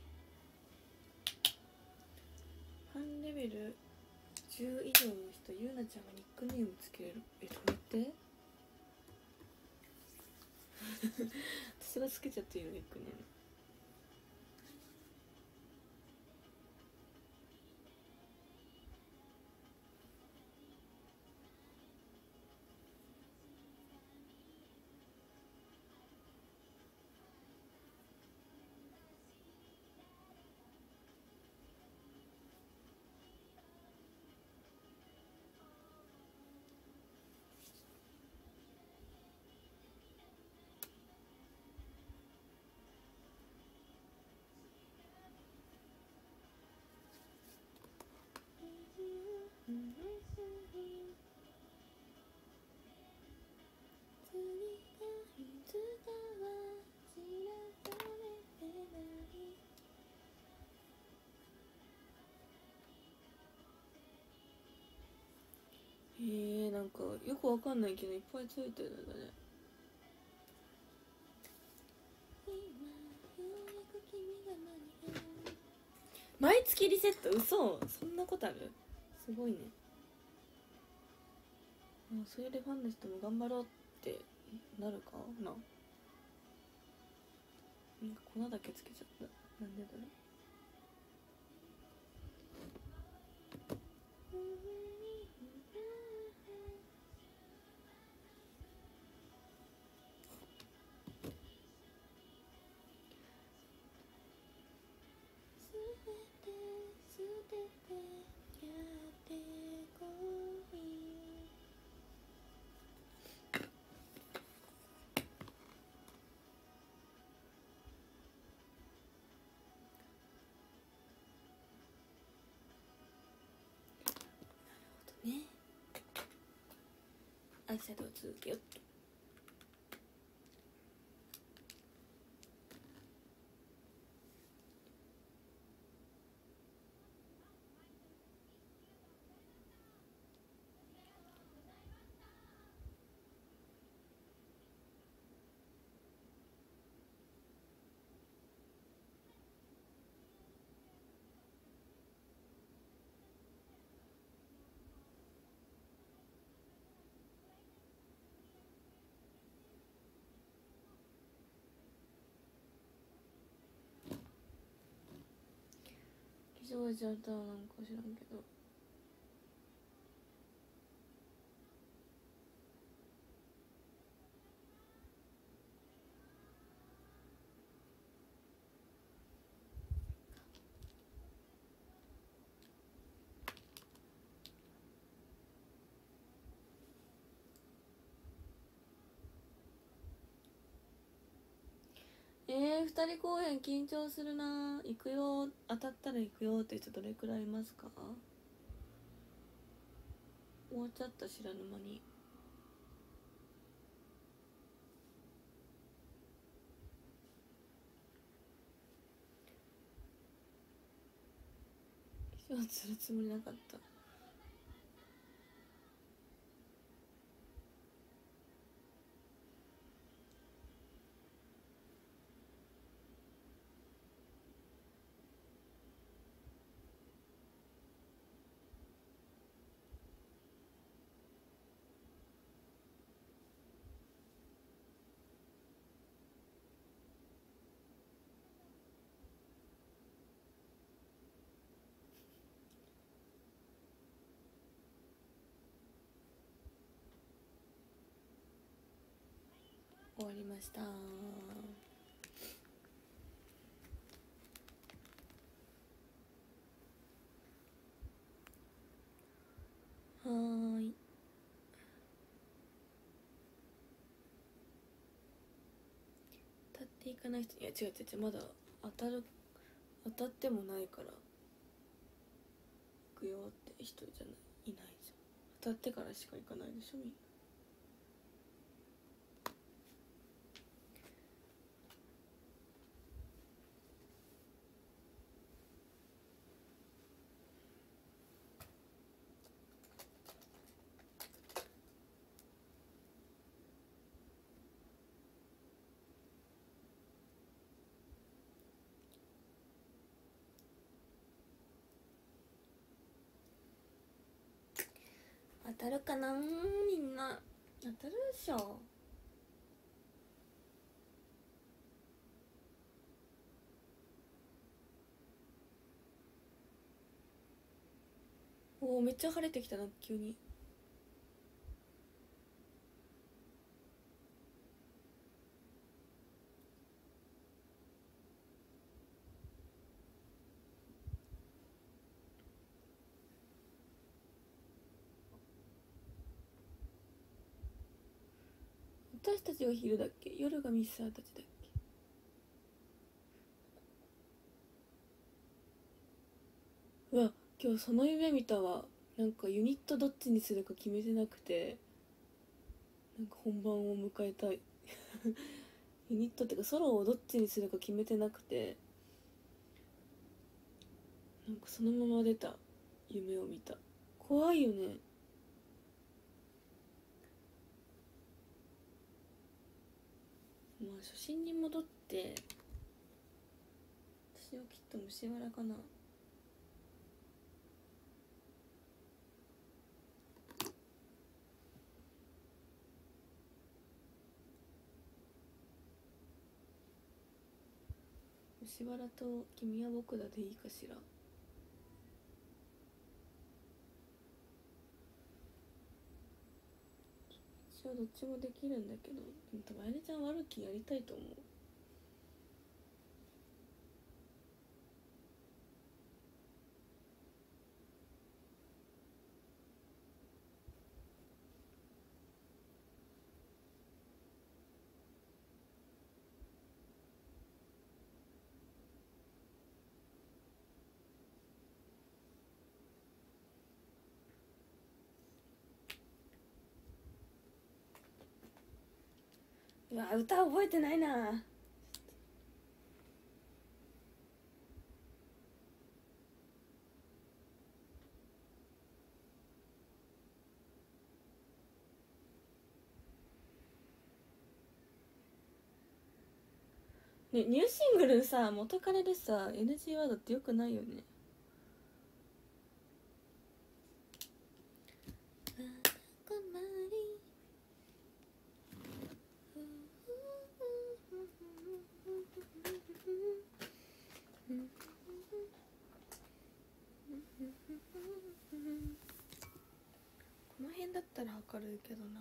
ファンレベルじゅう以上の人、ゆうなちゃんがニックネームつけれる。え、どうやって私がつけちゃっていいの、ニックネーム。えー、なんかよくわかんないけどいっぱいついてるんだね。毎月リセット？嘘、そんなことある？すごいね。もうそれでファンの人も頑張ろうってなるかな。なんか粉だけつけちゃった。なんでだろう。ね、アイシャドウ続けよっと。化粧ちゃったなんか知らんけど。えー、二人公演緊張するな。行くよ、当たったら行くよって人どれくらいいますか？ 終わっちゃった知らぬ間に。化粧するつもりなかった。終わりました。はーい。当たっていかない人、いや違う違う違う、まだ当たる当たってもないから行くよって人じゃない、いないじゃん。当たってからしか行かないでしょみんな。当たるかな、みんな当たるでしょ。おお、めっちゃ晴れてきたな急に。私たちが昼だっけ、夜がミスターたちだっけ。うわ、今日その夢見たわ。なんかユニットどっちにするか決めてなくて、なんか本番を迎えたいユニットってかソロをどっちにするか決めてなくて、なんかそのまま出た夢を見た。怖いよね。まあ初心に戻って、私はきっと虫わらかな。虫わらと君は僕だでいいかしら。一応どっちもできるんだけど、でも多分あやねちゃん悪きやりたいと思う。うわ、歌覚えてないな。ね、ニューシングルさ、元カレでさ エヌジー ワードってよくないよね。この辺だったら明るいけどな。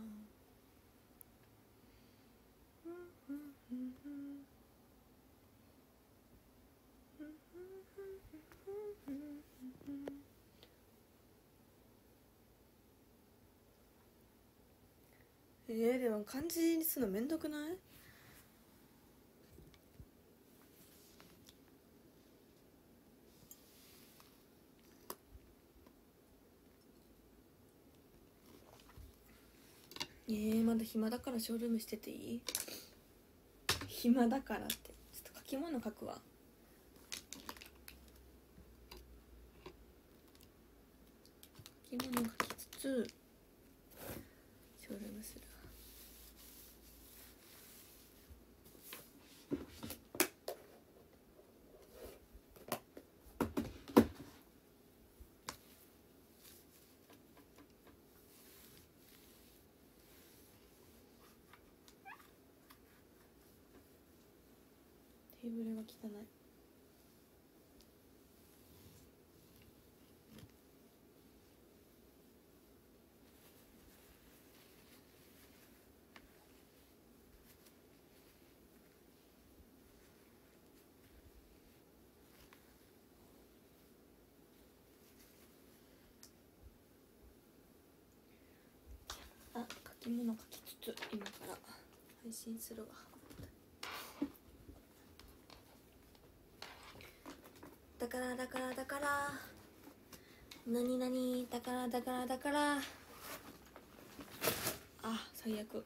えー、でも漢字にするのめんどくない？ えー、まだ暇だからショールームしてていい？暇だからってちょっと書き物書くわ。書き物書きつつショールームする。テーブルが汚い。あ、書き物書きつつ今から配信するわ。だからだからだからなになにだからだからだからあ、最悪。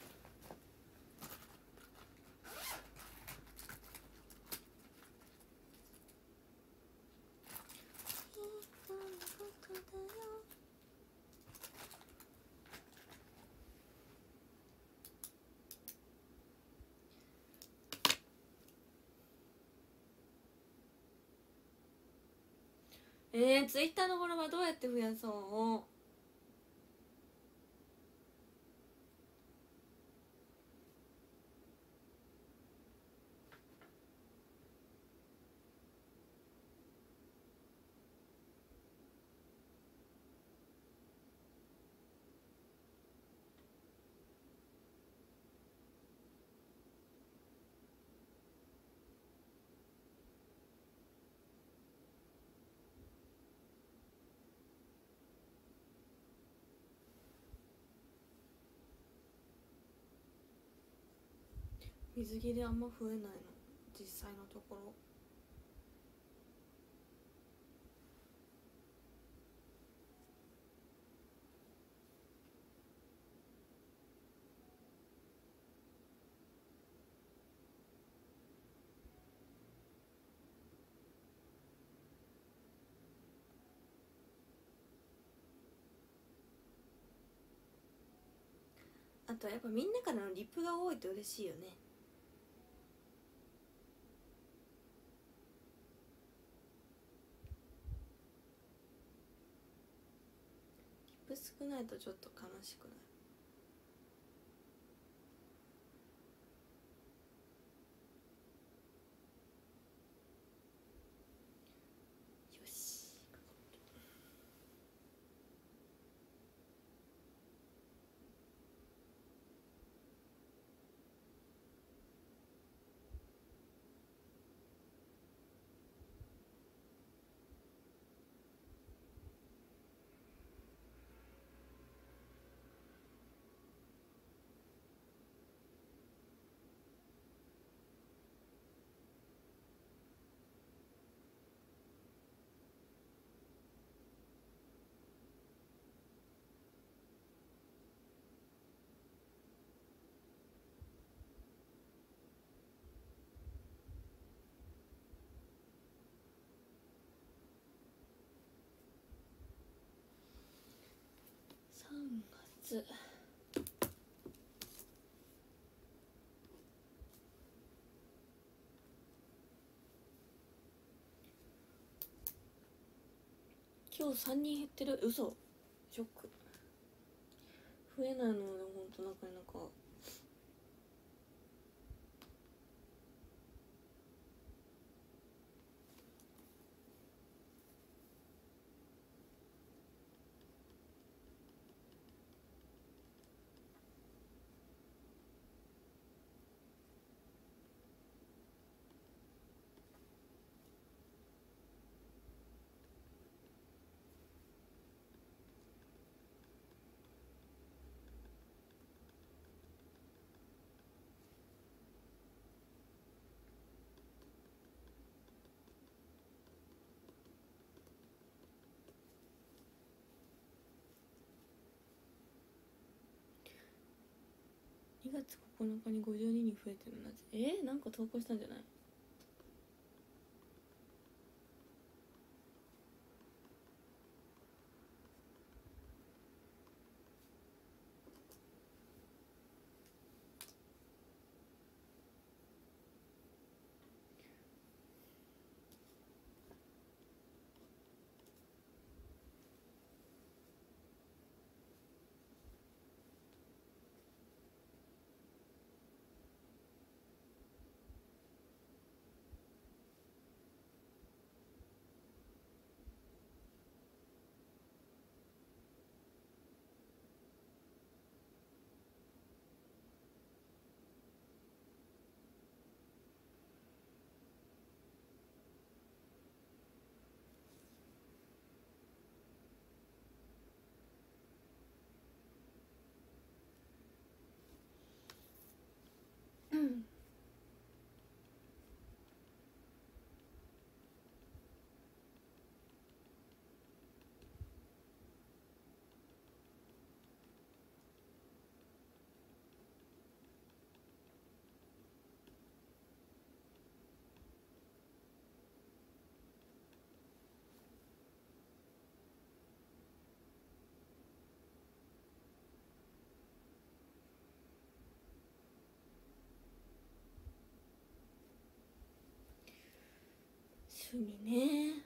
えー、ツイッターのフォロワーどうやって増やそう？水着であんま増えないの実際のところ。あとやっぱみんなからのリプが多いと嬉しいよね。リプ少ないとちょっと悲しくない？よし、さんがつ今日さんにん減ってる。嘘、ショック。増えないのでほんとなかなか。 にがつここのかにごじゅうににん増えてるな。えー、なんか投稿したんじゃない？うん趣味ね。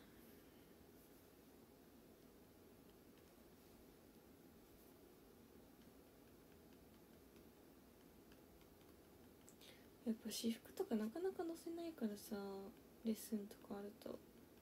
やっぱ私服とかなかなか載せないからさ、レッスンとかあると。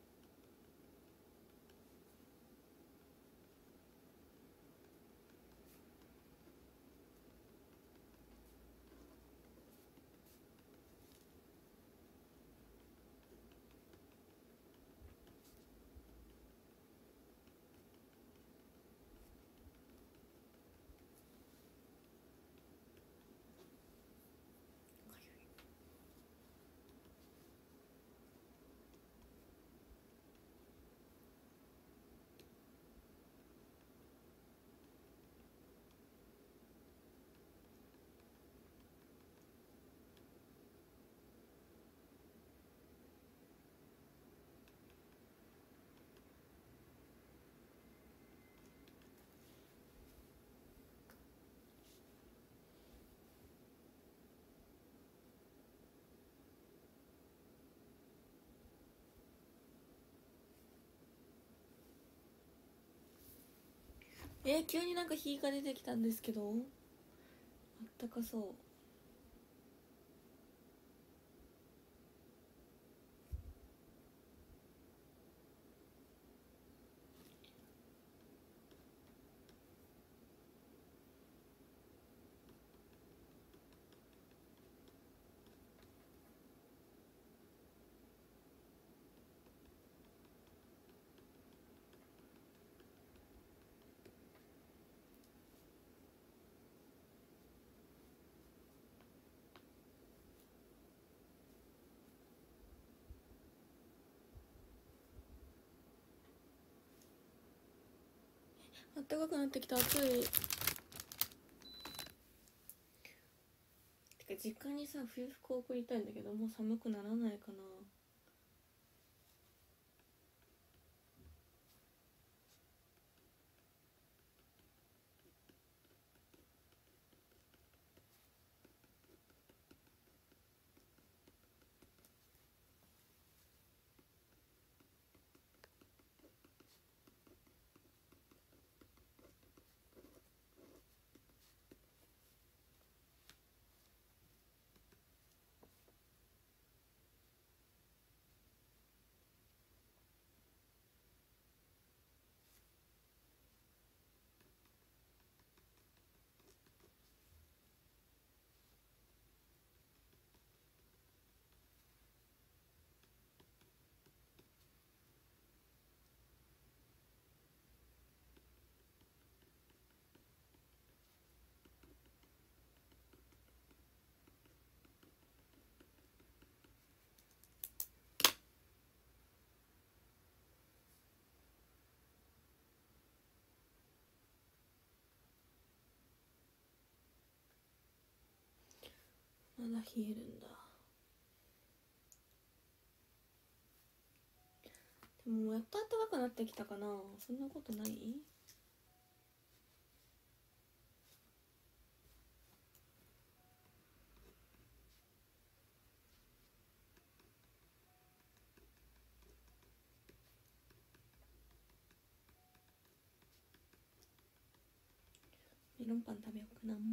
えー、急になんか火が出てきたんですけど、あったかそう。あったかくなってきた。暑い。てか実家にさ、冬服送りたいんだけど、もう寒くならないかな。 まだ冷えるんだ。でもやっと暖かくなってきたかな。そんなことない？メロンパン食べようかな。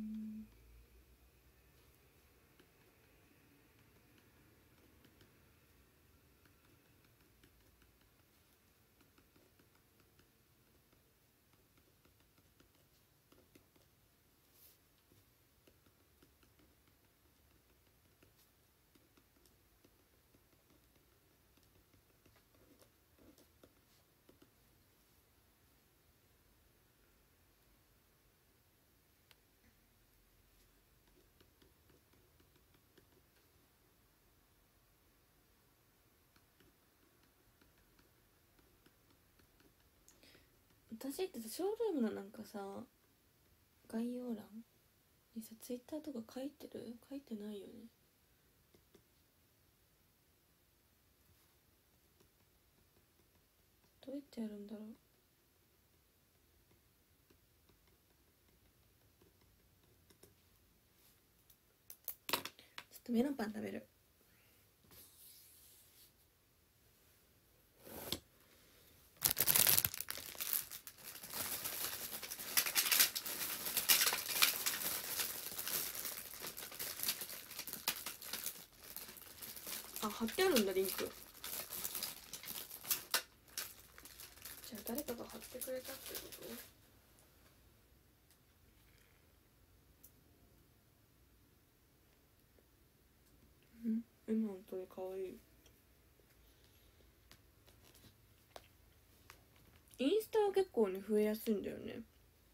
私ってさ、ショールームのなんかさ、概要欄にさ、ツイッターとか書いてる？書いてないよね。どうやってやるんだろう。ちょっとメロンパン食べる。あ、貼ってあるんだ、リンク。じゃあ誰かが貼ってくれたってこと？ん？今本当に可愛い。インスタは結構ね、増えやすいんだよね。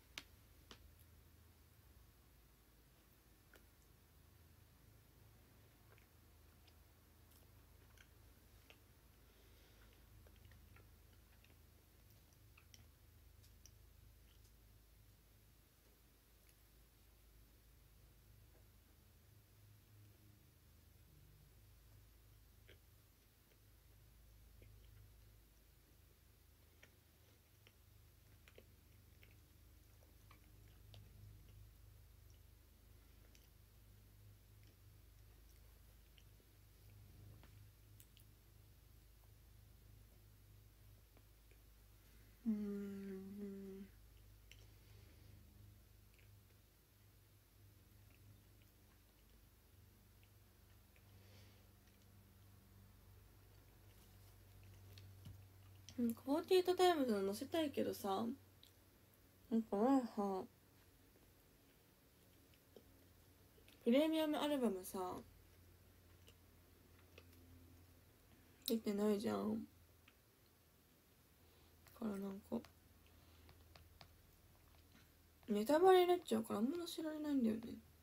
うーん。なんかフォーティーエイトタイムズの載せたいけどさ、なんかなんかプレミアムアルバムさ出てないじゃん。だからなんかネタバレになっちゃうからあんま知られないんだよね。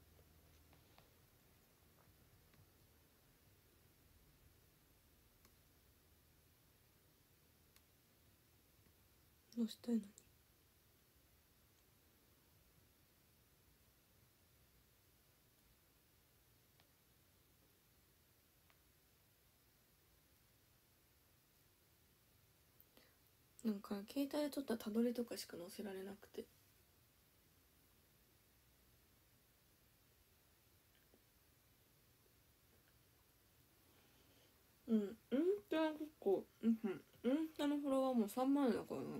載せたいのに。なんか携帯で撮ったたどりとかしか載せられなくて。うん、インスタ結構、うん、インスタのフォロワーもさんまんだからね。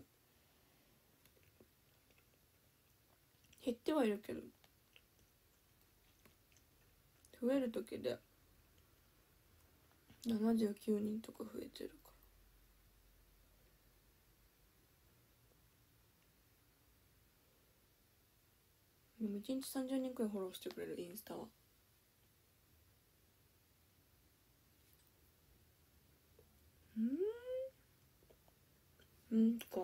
減ってはいるけど、増える時でななじゅうきゅうにんとか増えてるから。でもいちにちさんじゅうにんくらいフォローしてくれるインスタは。うんうんか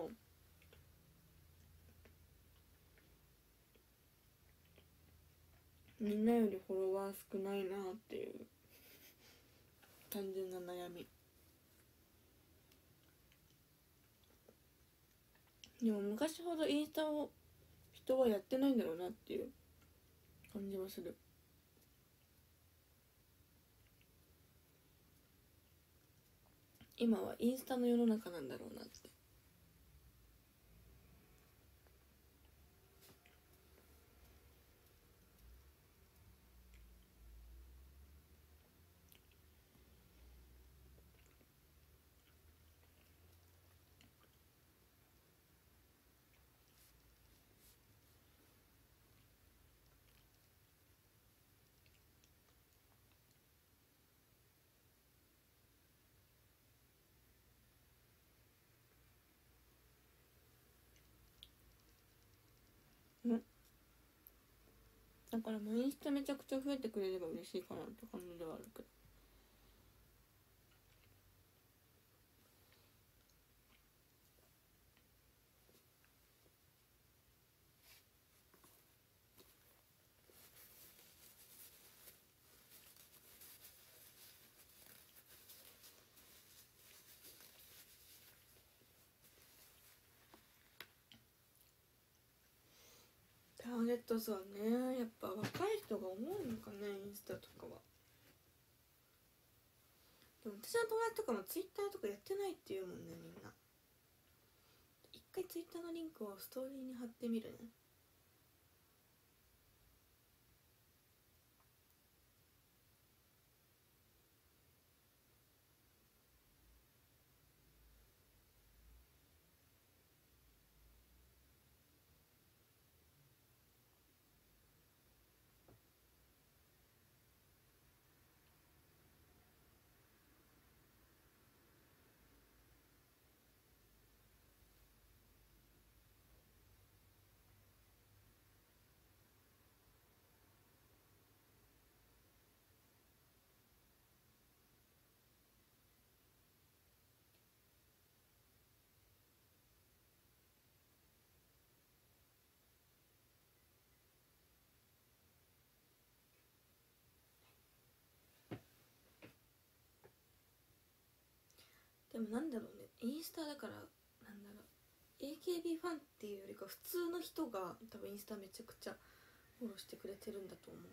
みんなよりフォロワー少ないなっていう単純な悩み。でも昔ほどインスタを人はやってないんだろうなっていう感じはする。 今はインスタの世の中なんだろうなって。うんだからもうインスタめちゃくちゃ増えてくれれば嬉しいかなって感じではあるけど。ターゲット層ね、やっぱ若い人が多いのかね、インスタとかは。でも私の友達とかもツイッターとかやってないっていうもんね、みんな。一回ツイッターのリンクをストーリーに貼ってみるね。でもなんだろうね、インスタだから、なんだろう、 エーケービー ファンっていうよりか普通の人が多分インスタめちゃくちゃフォローしてくれてるんだと思う。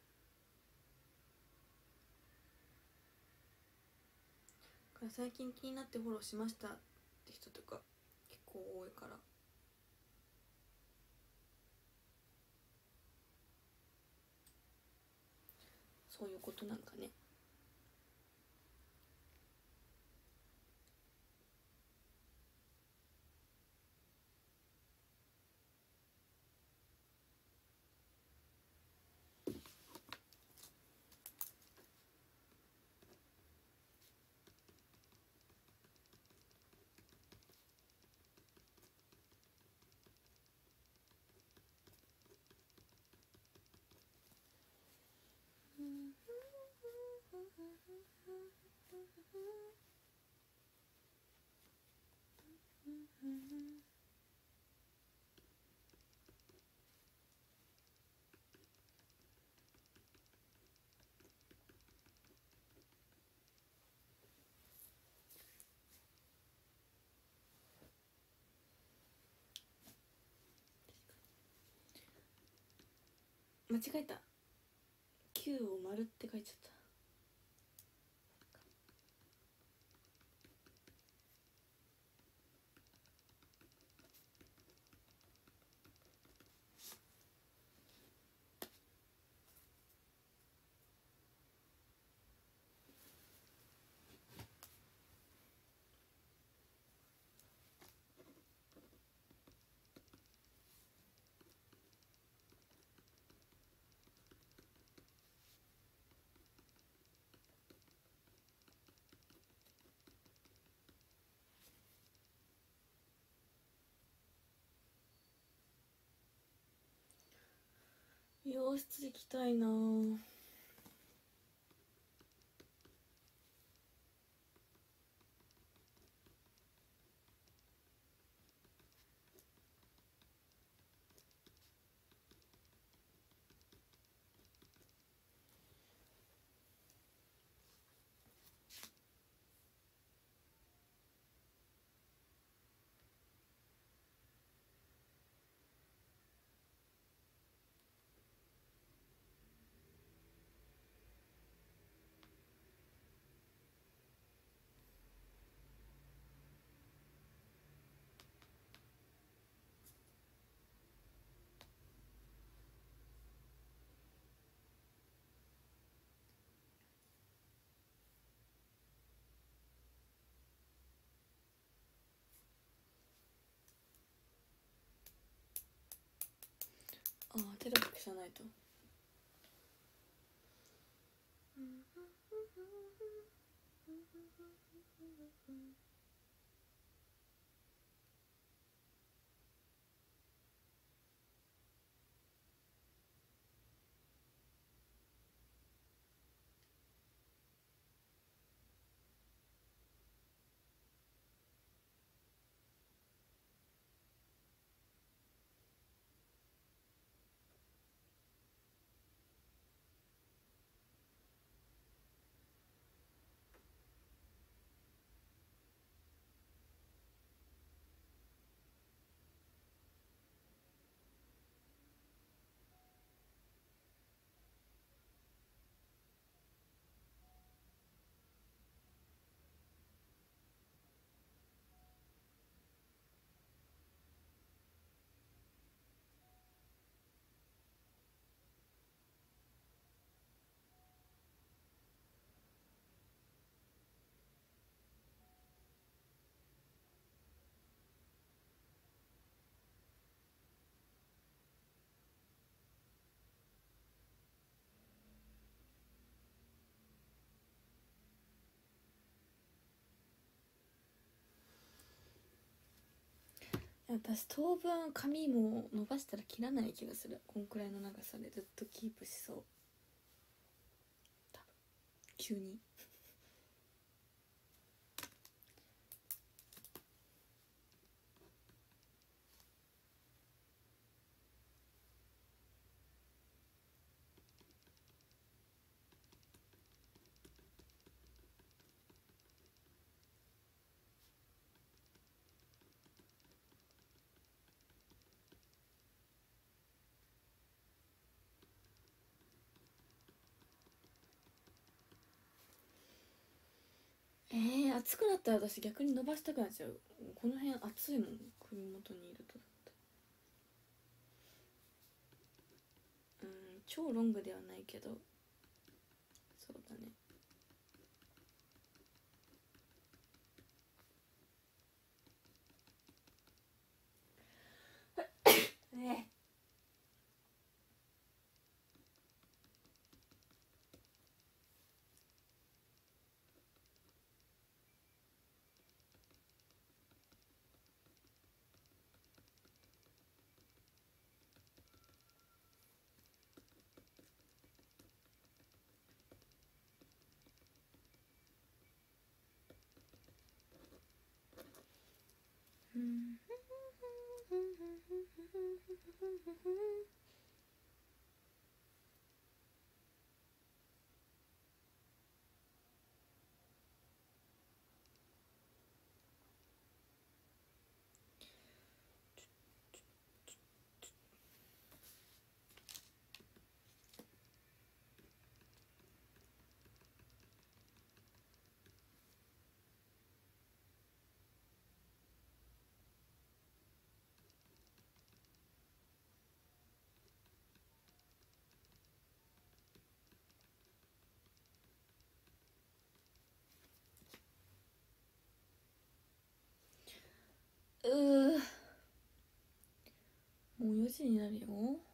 だから最近気になってフォローしましたって人とか結構多いから、そういうことなんかね。間違えた、きゅうを丸って書いちゃった。美容室行きたいなぁ。 テロップ消さないと。私当分髪も伸ばしたら切らない気がする。こんくらいの長さでずっとキープしそう。多分急にえー、暑くなったら私逆に伸ばしたくなっちゃう。この辺暑いもん、首元にいると。うん、超ロングではないけど、そうだね。ねうんうーもうよじになるよ。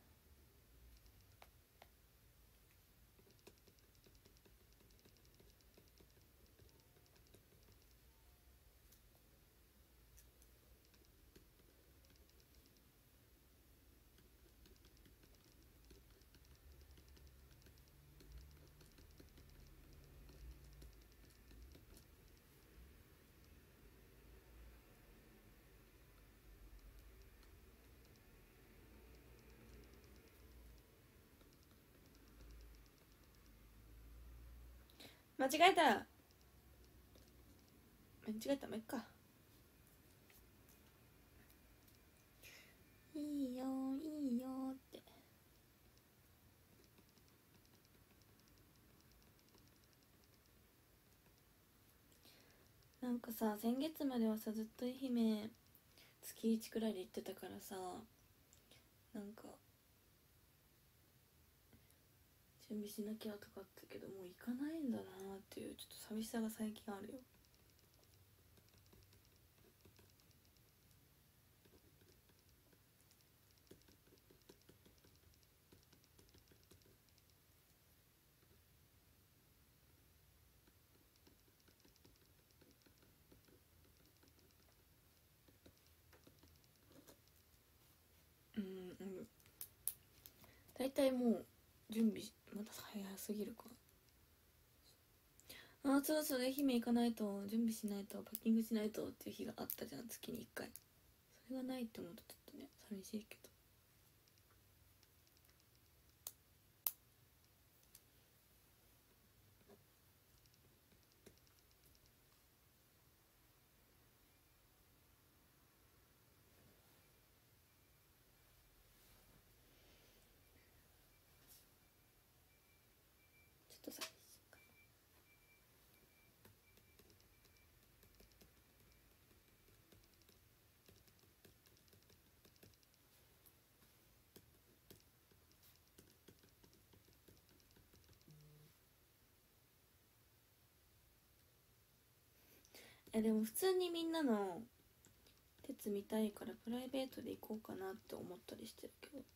間違えた間違えたまあ、いっか。いいよいいよって。なんかさ、先月まではさずっと愛媛月いちくらいで行ってたからさ、なんか準備しなきゃとかあったけど、もう行かないんだなっていうちょっと寂しさが最近あるよ。 体もう準備まだ早すぎるか。あ、そろそろ愛媛行かないと、準備しないと、パッキングしないとっていう日があったじゃん、月にいっかい。それがないって思うとちょっとね寂しいけど。ちょっと寂しいか。えでも普通にみんなの鉄見たいからプライベートで行こうかなって思ったりしてるけど。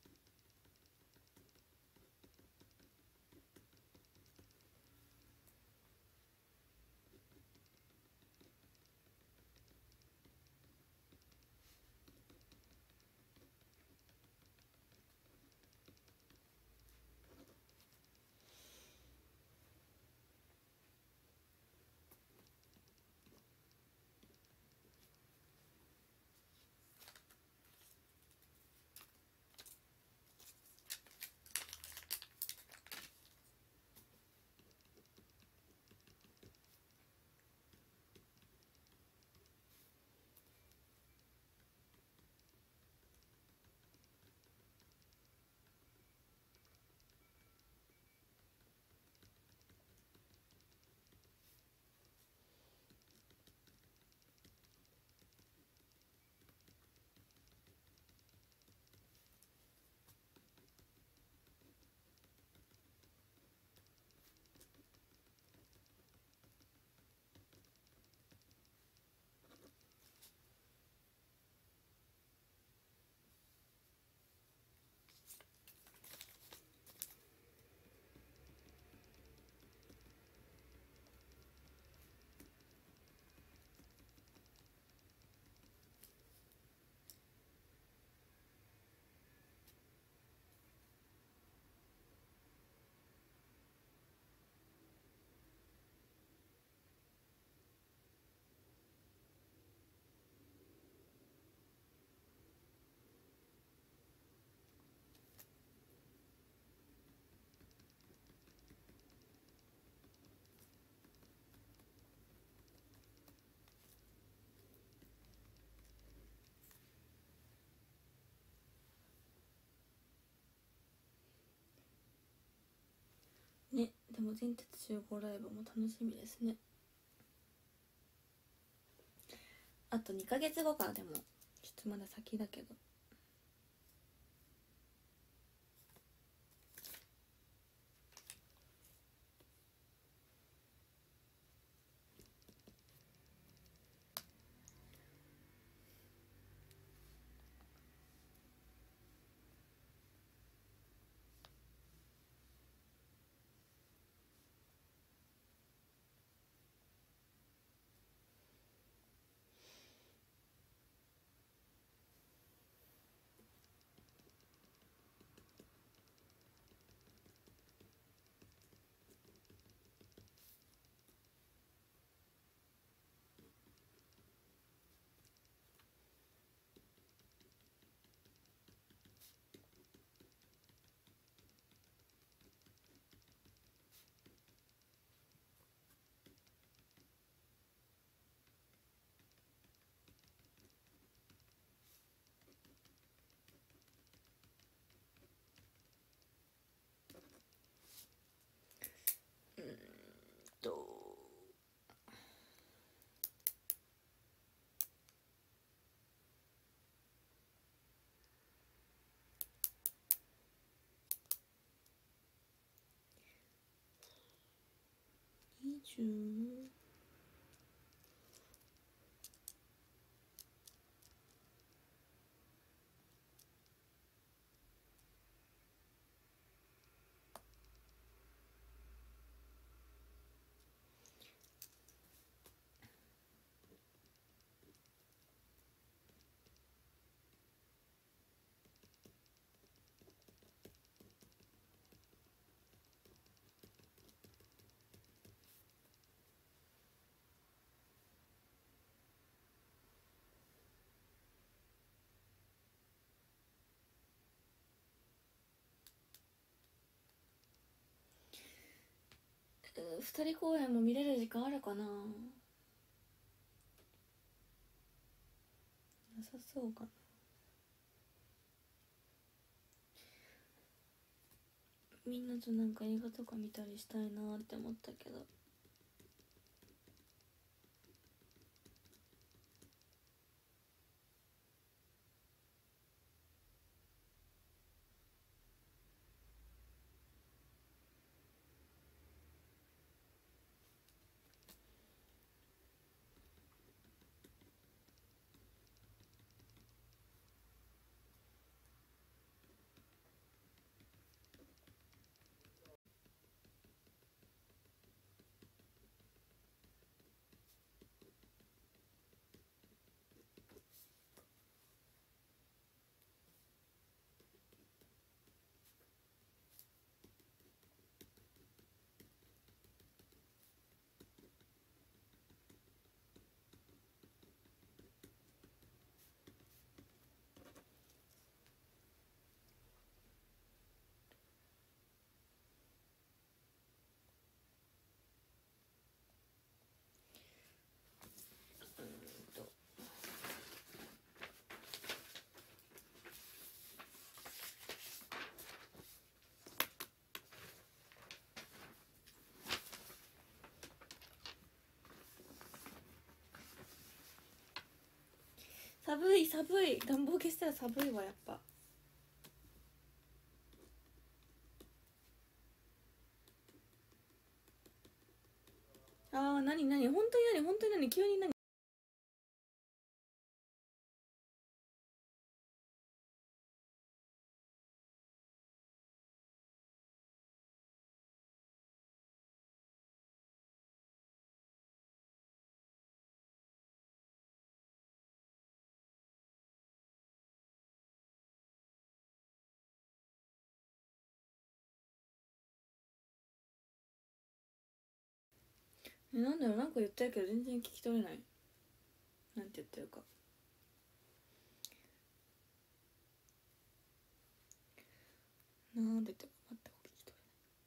ね、でも全鉄集合ライブも楽しみですね。あとにかげつごからでもちょっとまだ先だけど。うーんとにじゅう二人公演も見れる時間あるかな。なさそうかな。みんなとなんか映画とか見たりしたいなって思ったけど、寒い寒い、暖房消したら寒いわやっぱ。あー、なになに、本当になに、本当になに、急になに。え、なんだろう、なんか言ってるけど全然聞き取れない。なんて言ってるか。なんで言ってるか全く聞き取れ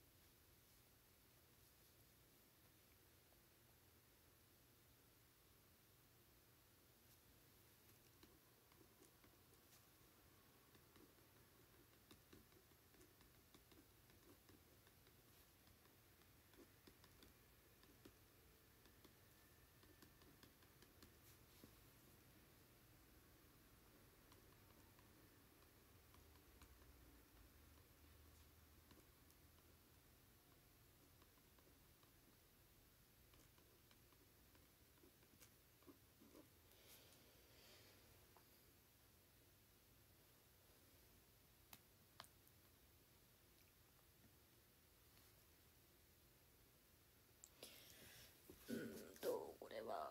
ない。うーんとこれは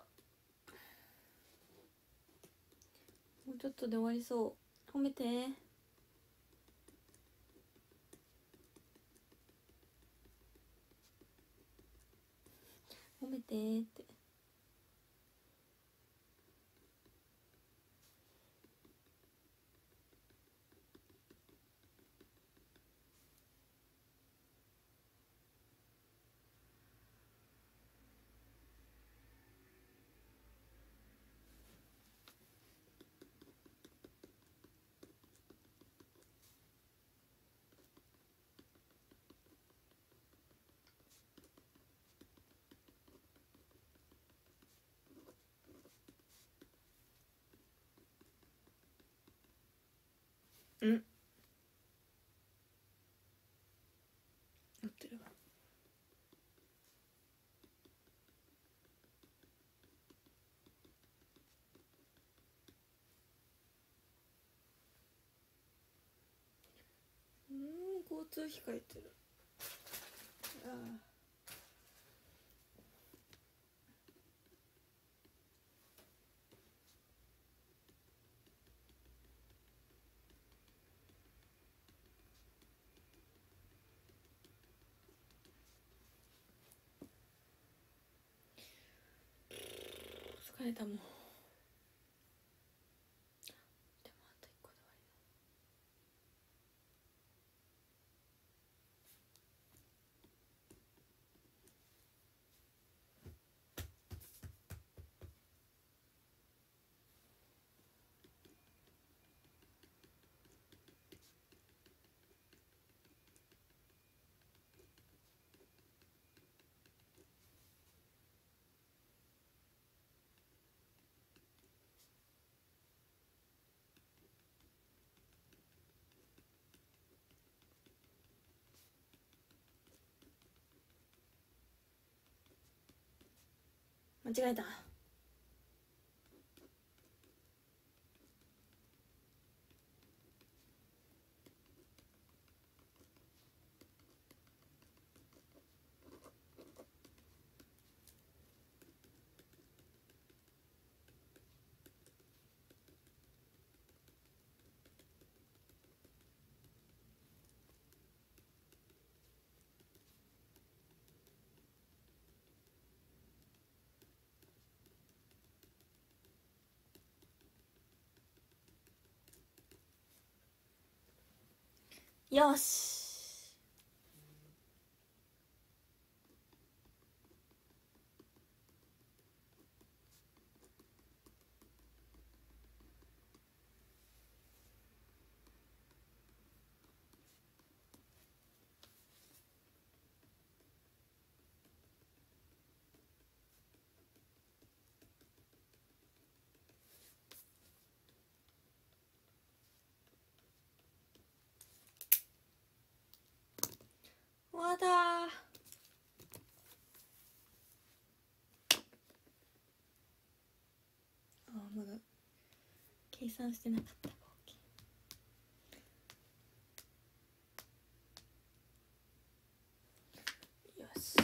もうちょっとで終わりそう。褒めて。褒めてーって。うん、合ってるわ。うーん、交通控えてる。ああ、疲れたもん。でもあと一個で終わ間違えた。よし。終わったー。あ、まだ計算してなかった。よし。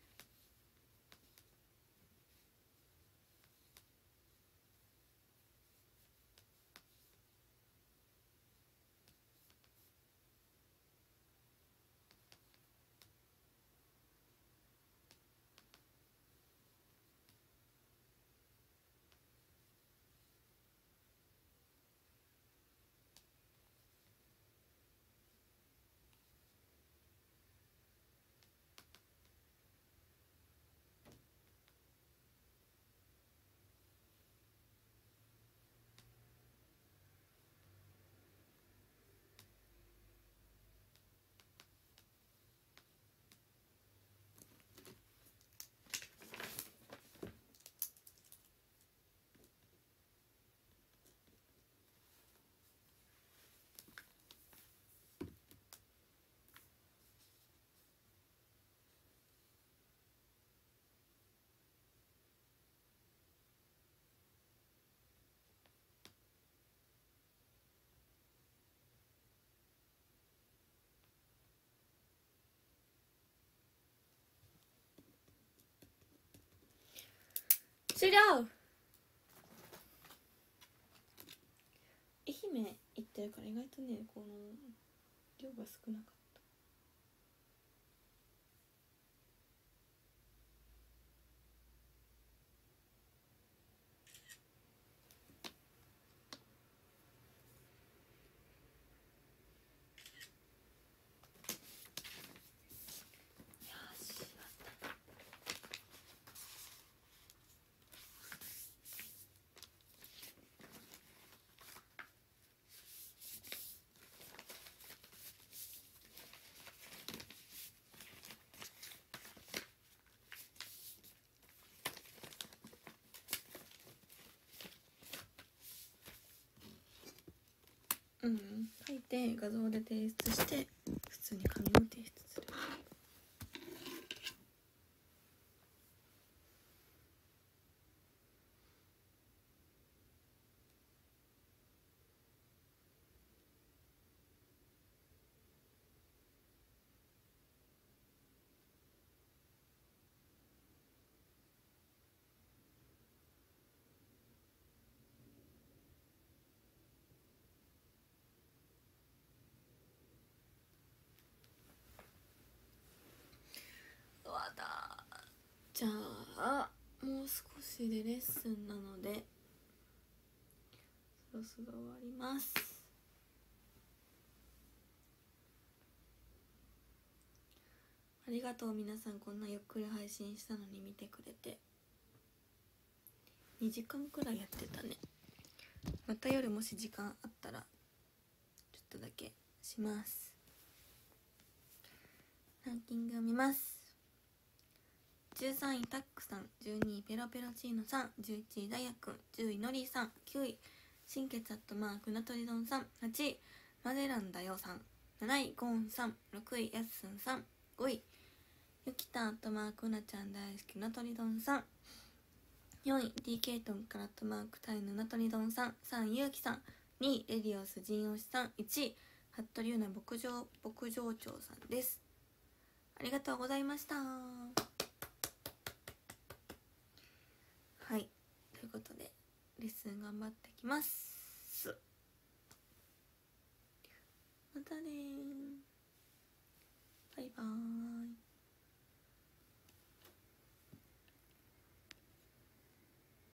終了。愛媛行ってるから意外とね、この量が少なかった。うん、書いて画像で提出して普通に紙も提出する。終わった。じゃあもう少しでレッスンなのでそろそろ終わります。ありがとう皆さん、こんなゆっくり配信したのに見てくれて。にじかんくらいやってたね。また夜もし時間あったらちょっとだけします。ランキングを見ます。じゅうさんいタックさん、じゅうにいペロペロチーノさん、じゅういちいダイヤくん、じゅういノリーさん、きゅうい新血アットマークナトリドンさん、はちいマゼランだよさん、なないゴーンさん、ろくいやすすんさん、ごいゆきたアットマークなちゃん大好きナトリドンさん、 よんい ディーケー トンからトマークタイのナトニドンさん、さんいゆうきさん、にいレディオスジンオシさん、いちい服部優奈牧場牧場長さんです。ありがとうございました。はい、ということでレッスン頑張ってきます。またね、バイバーイ。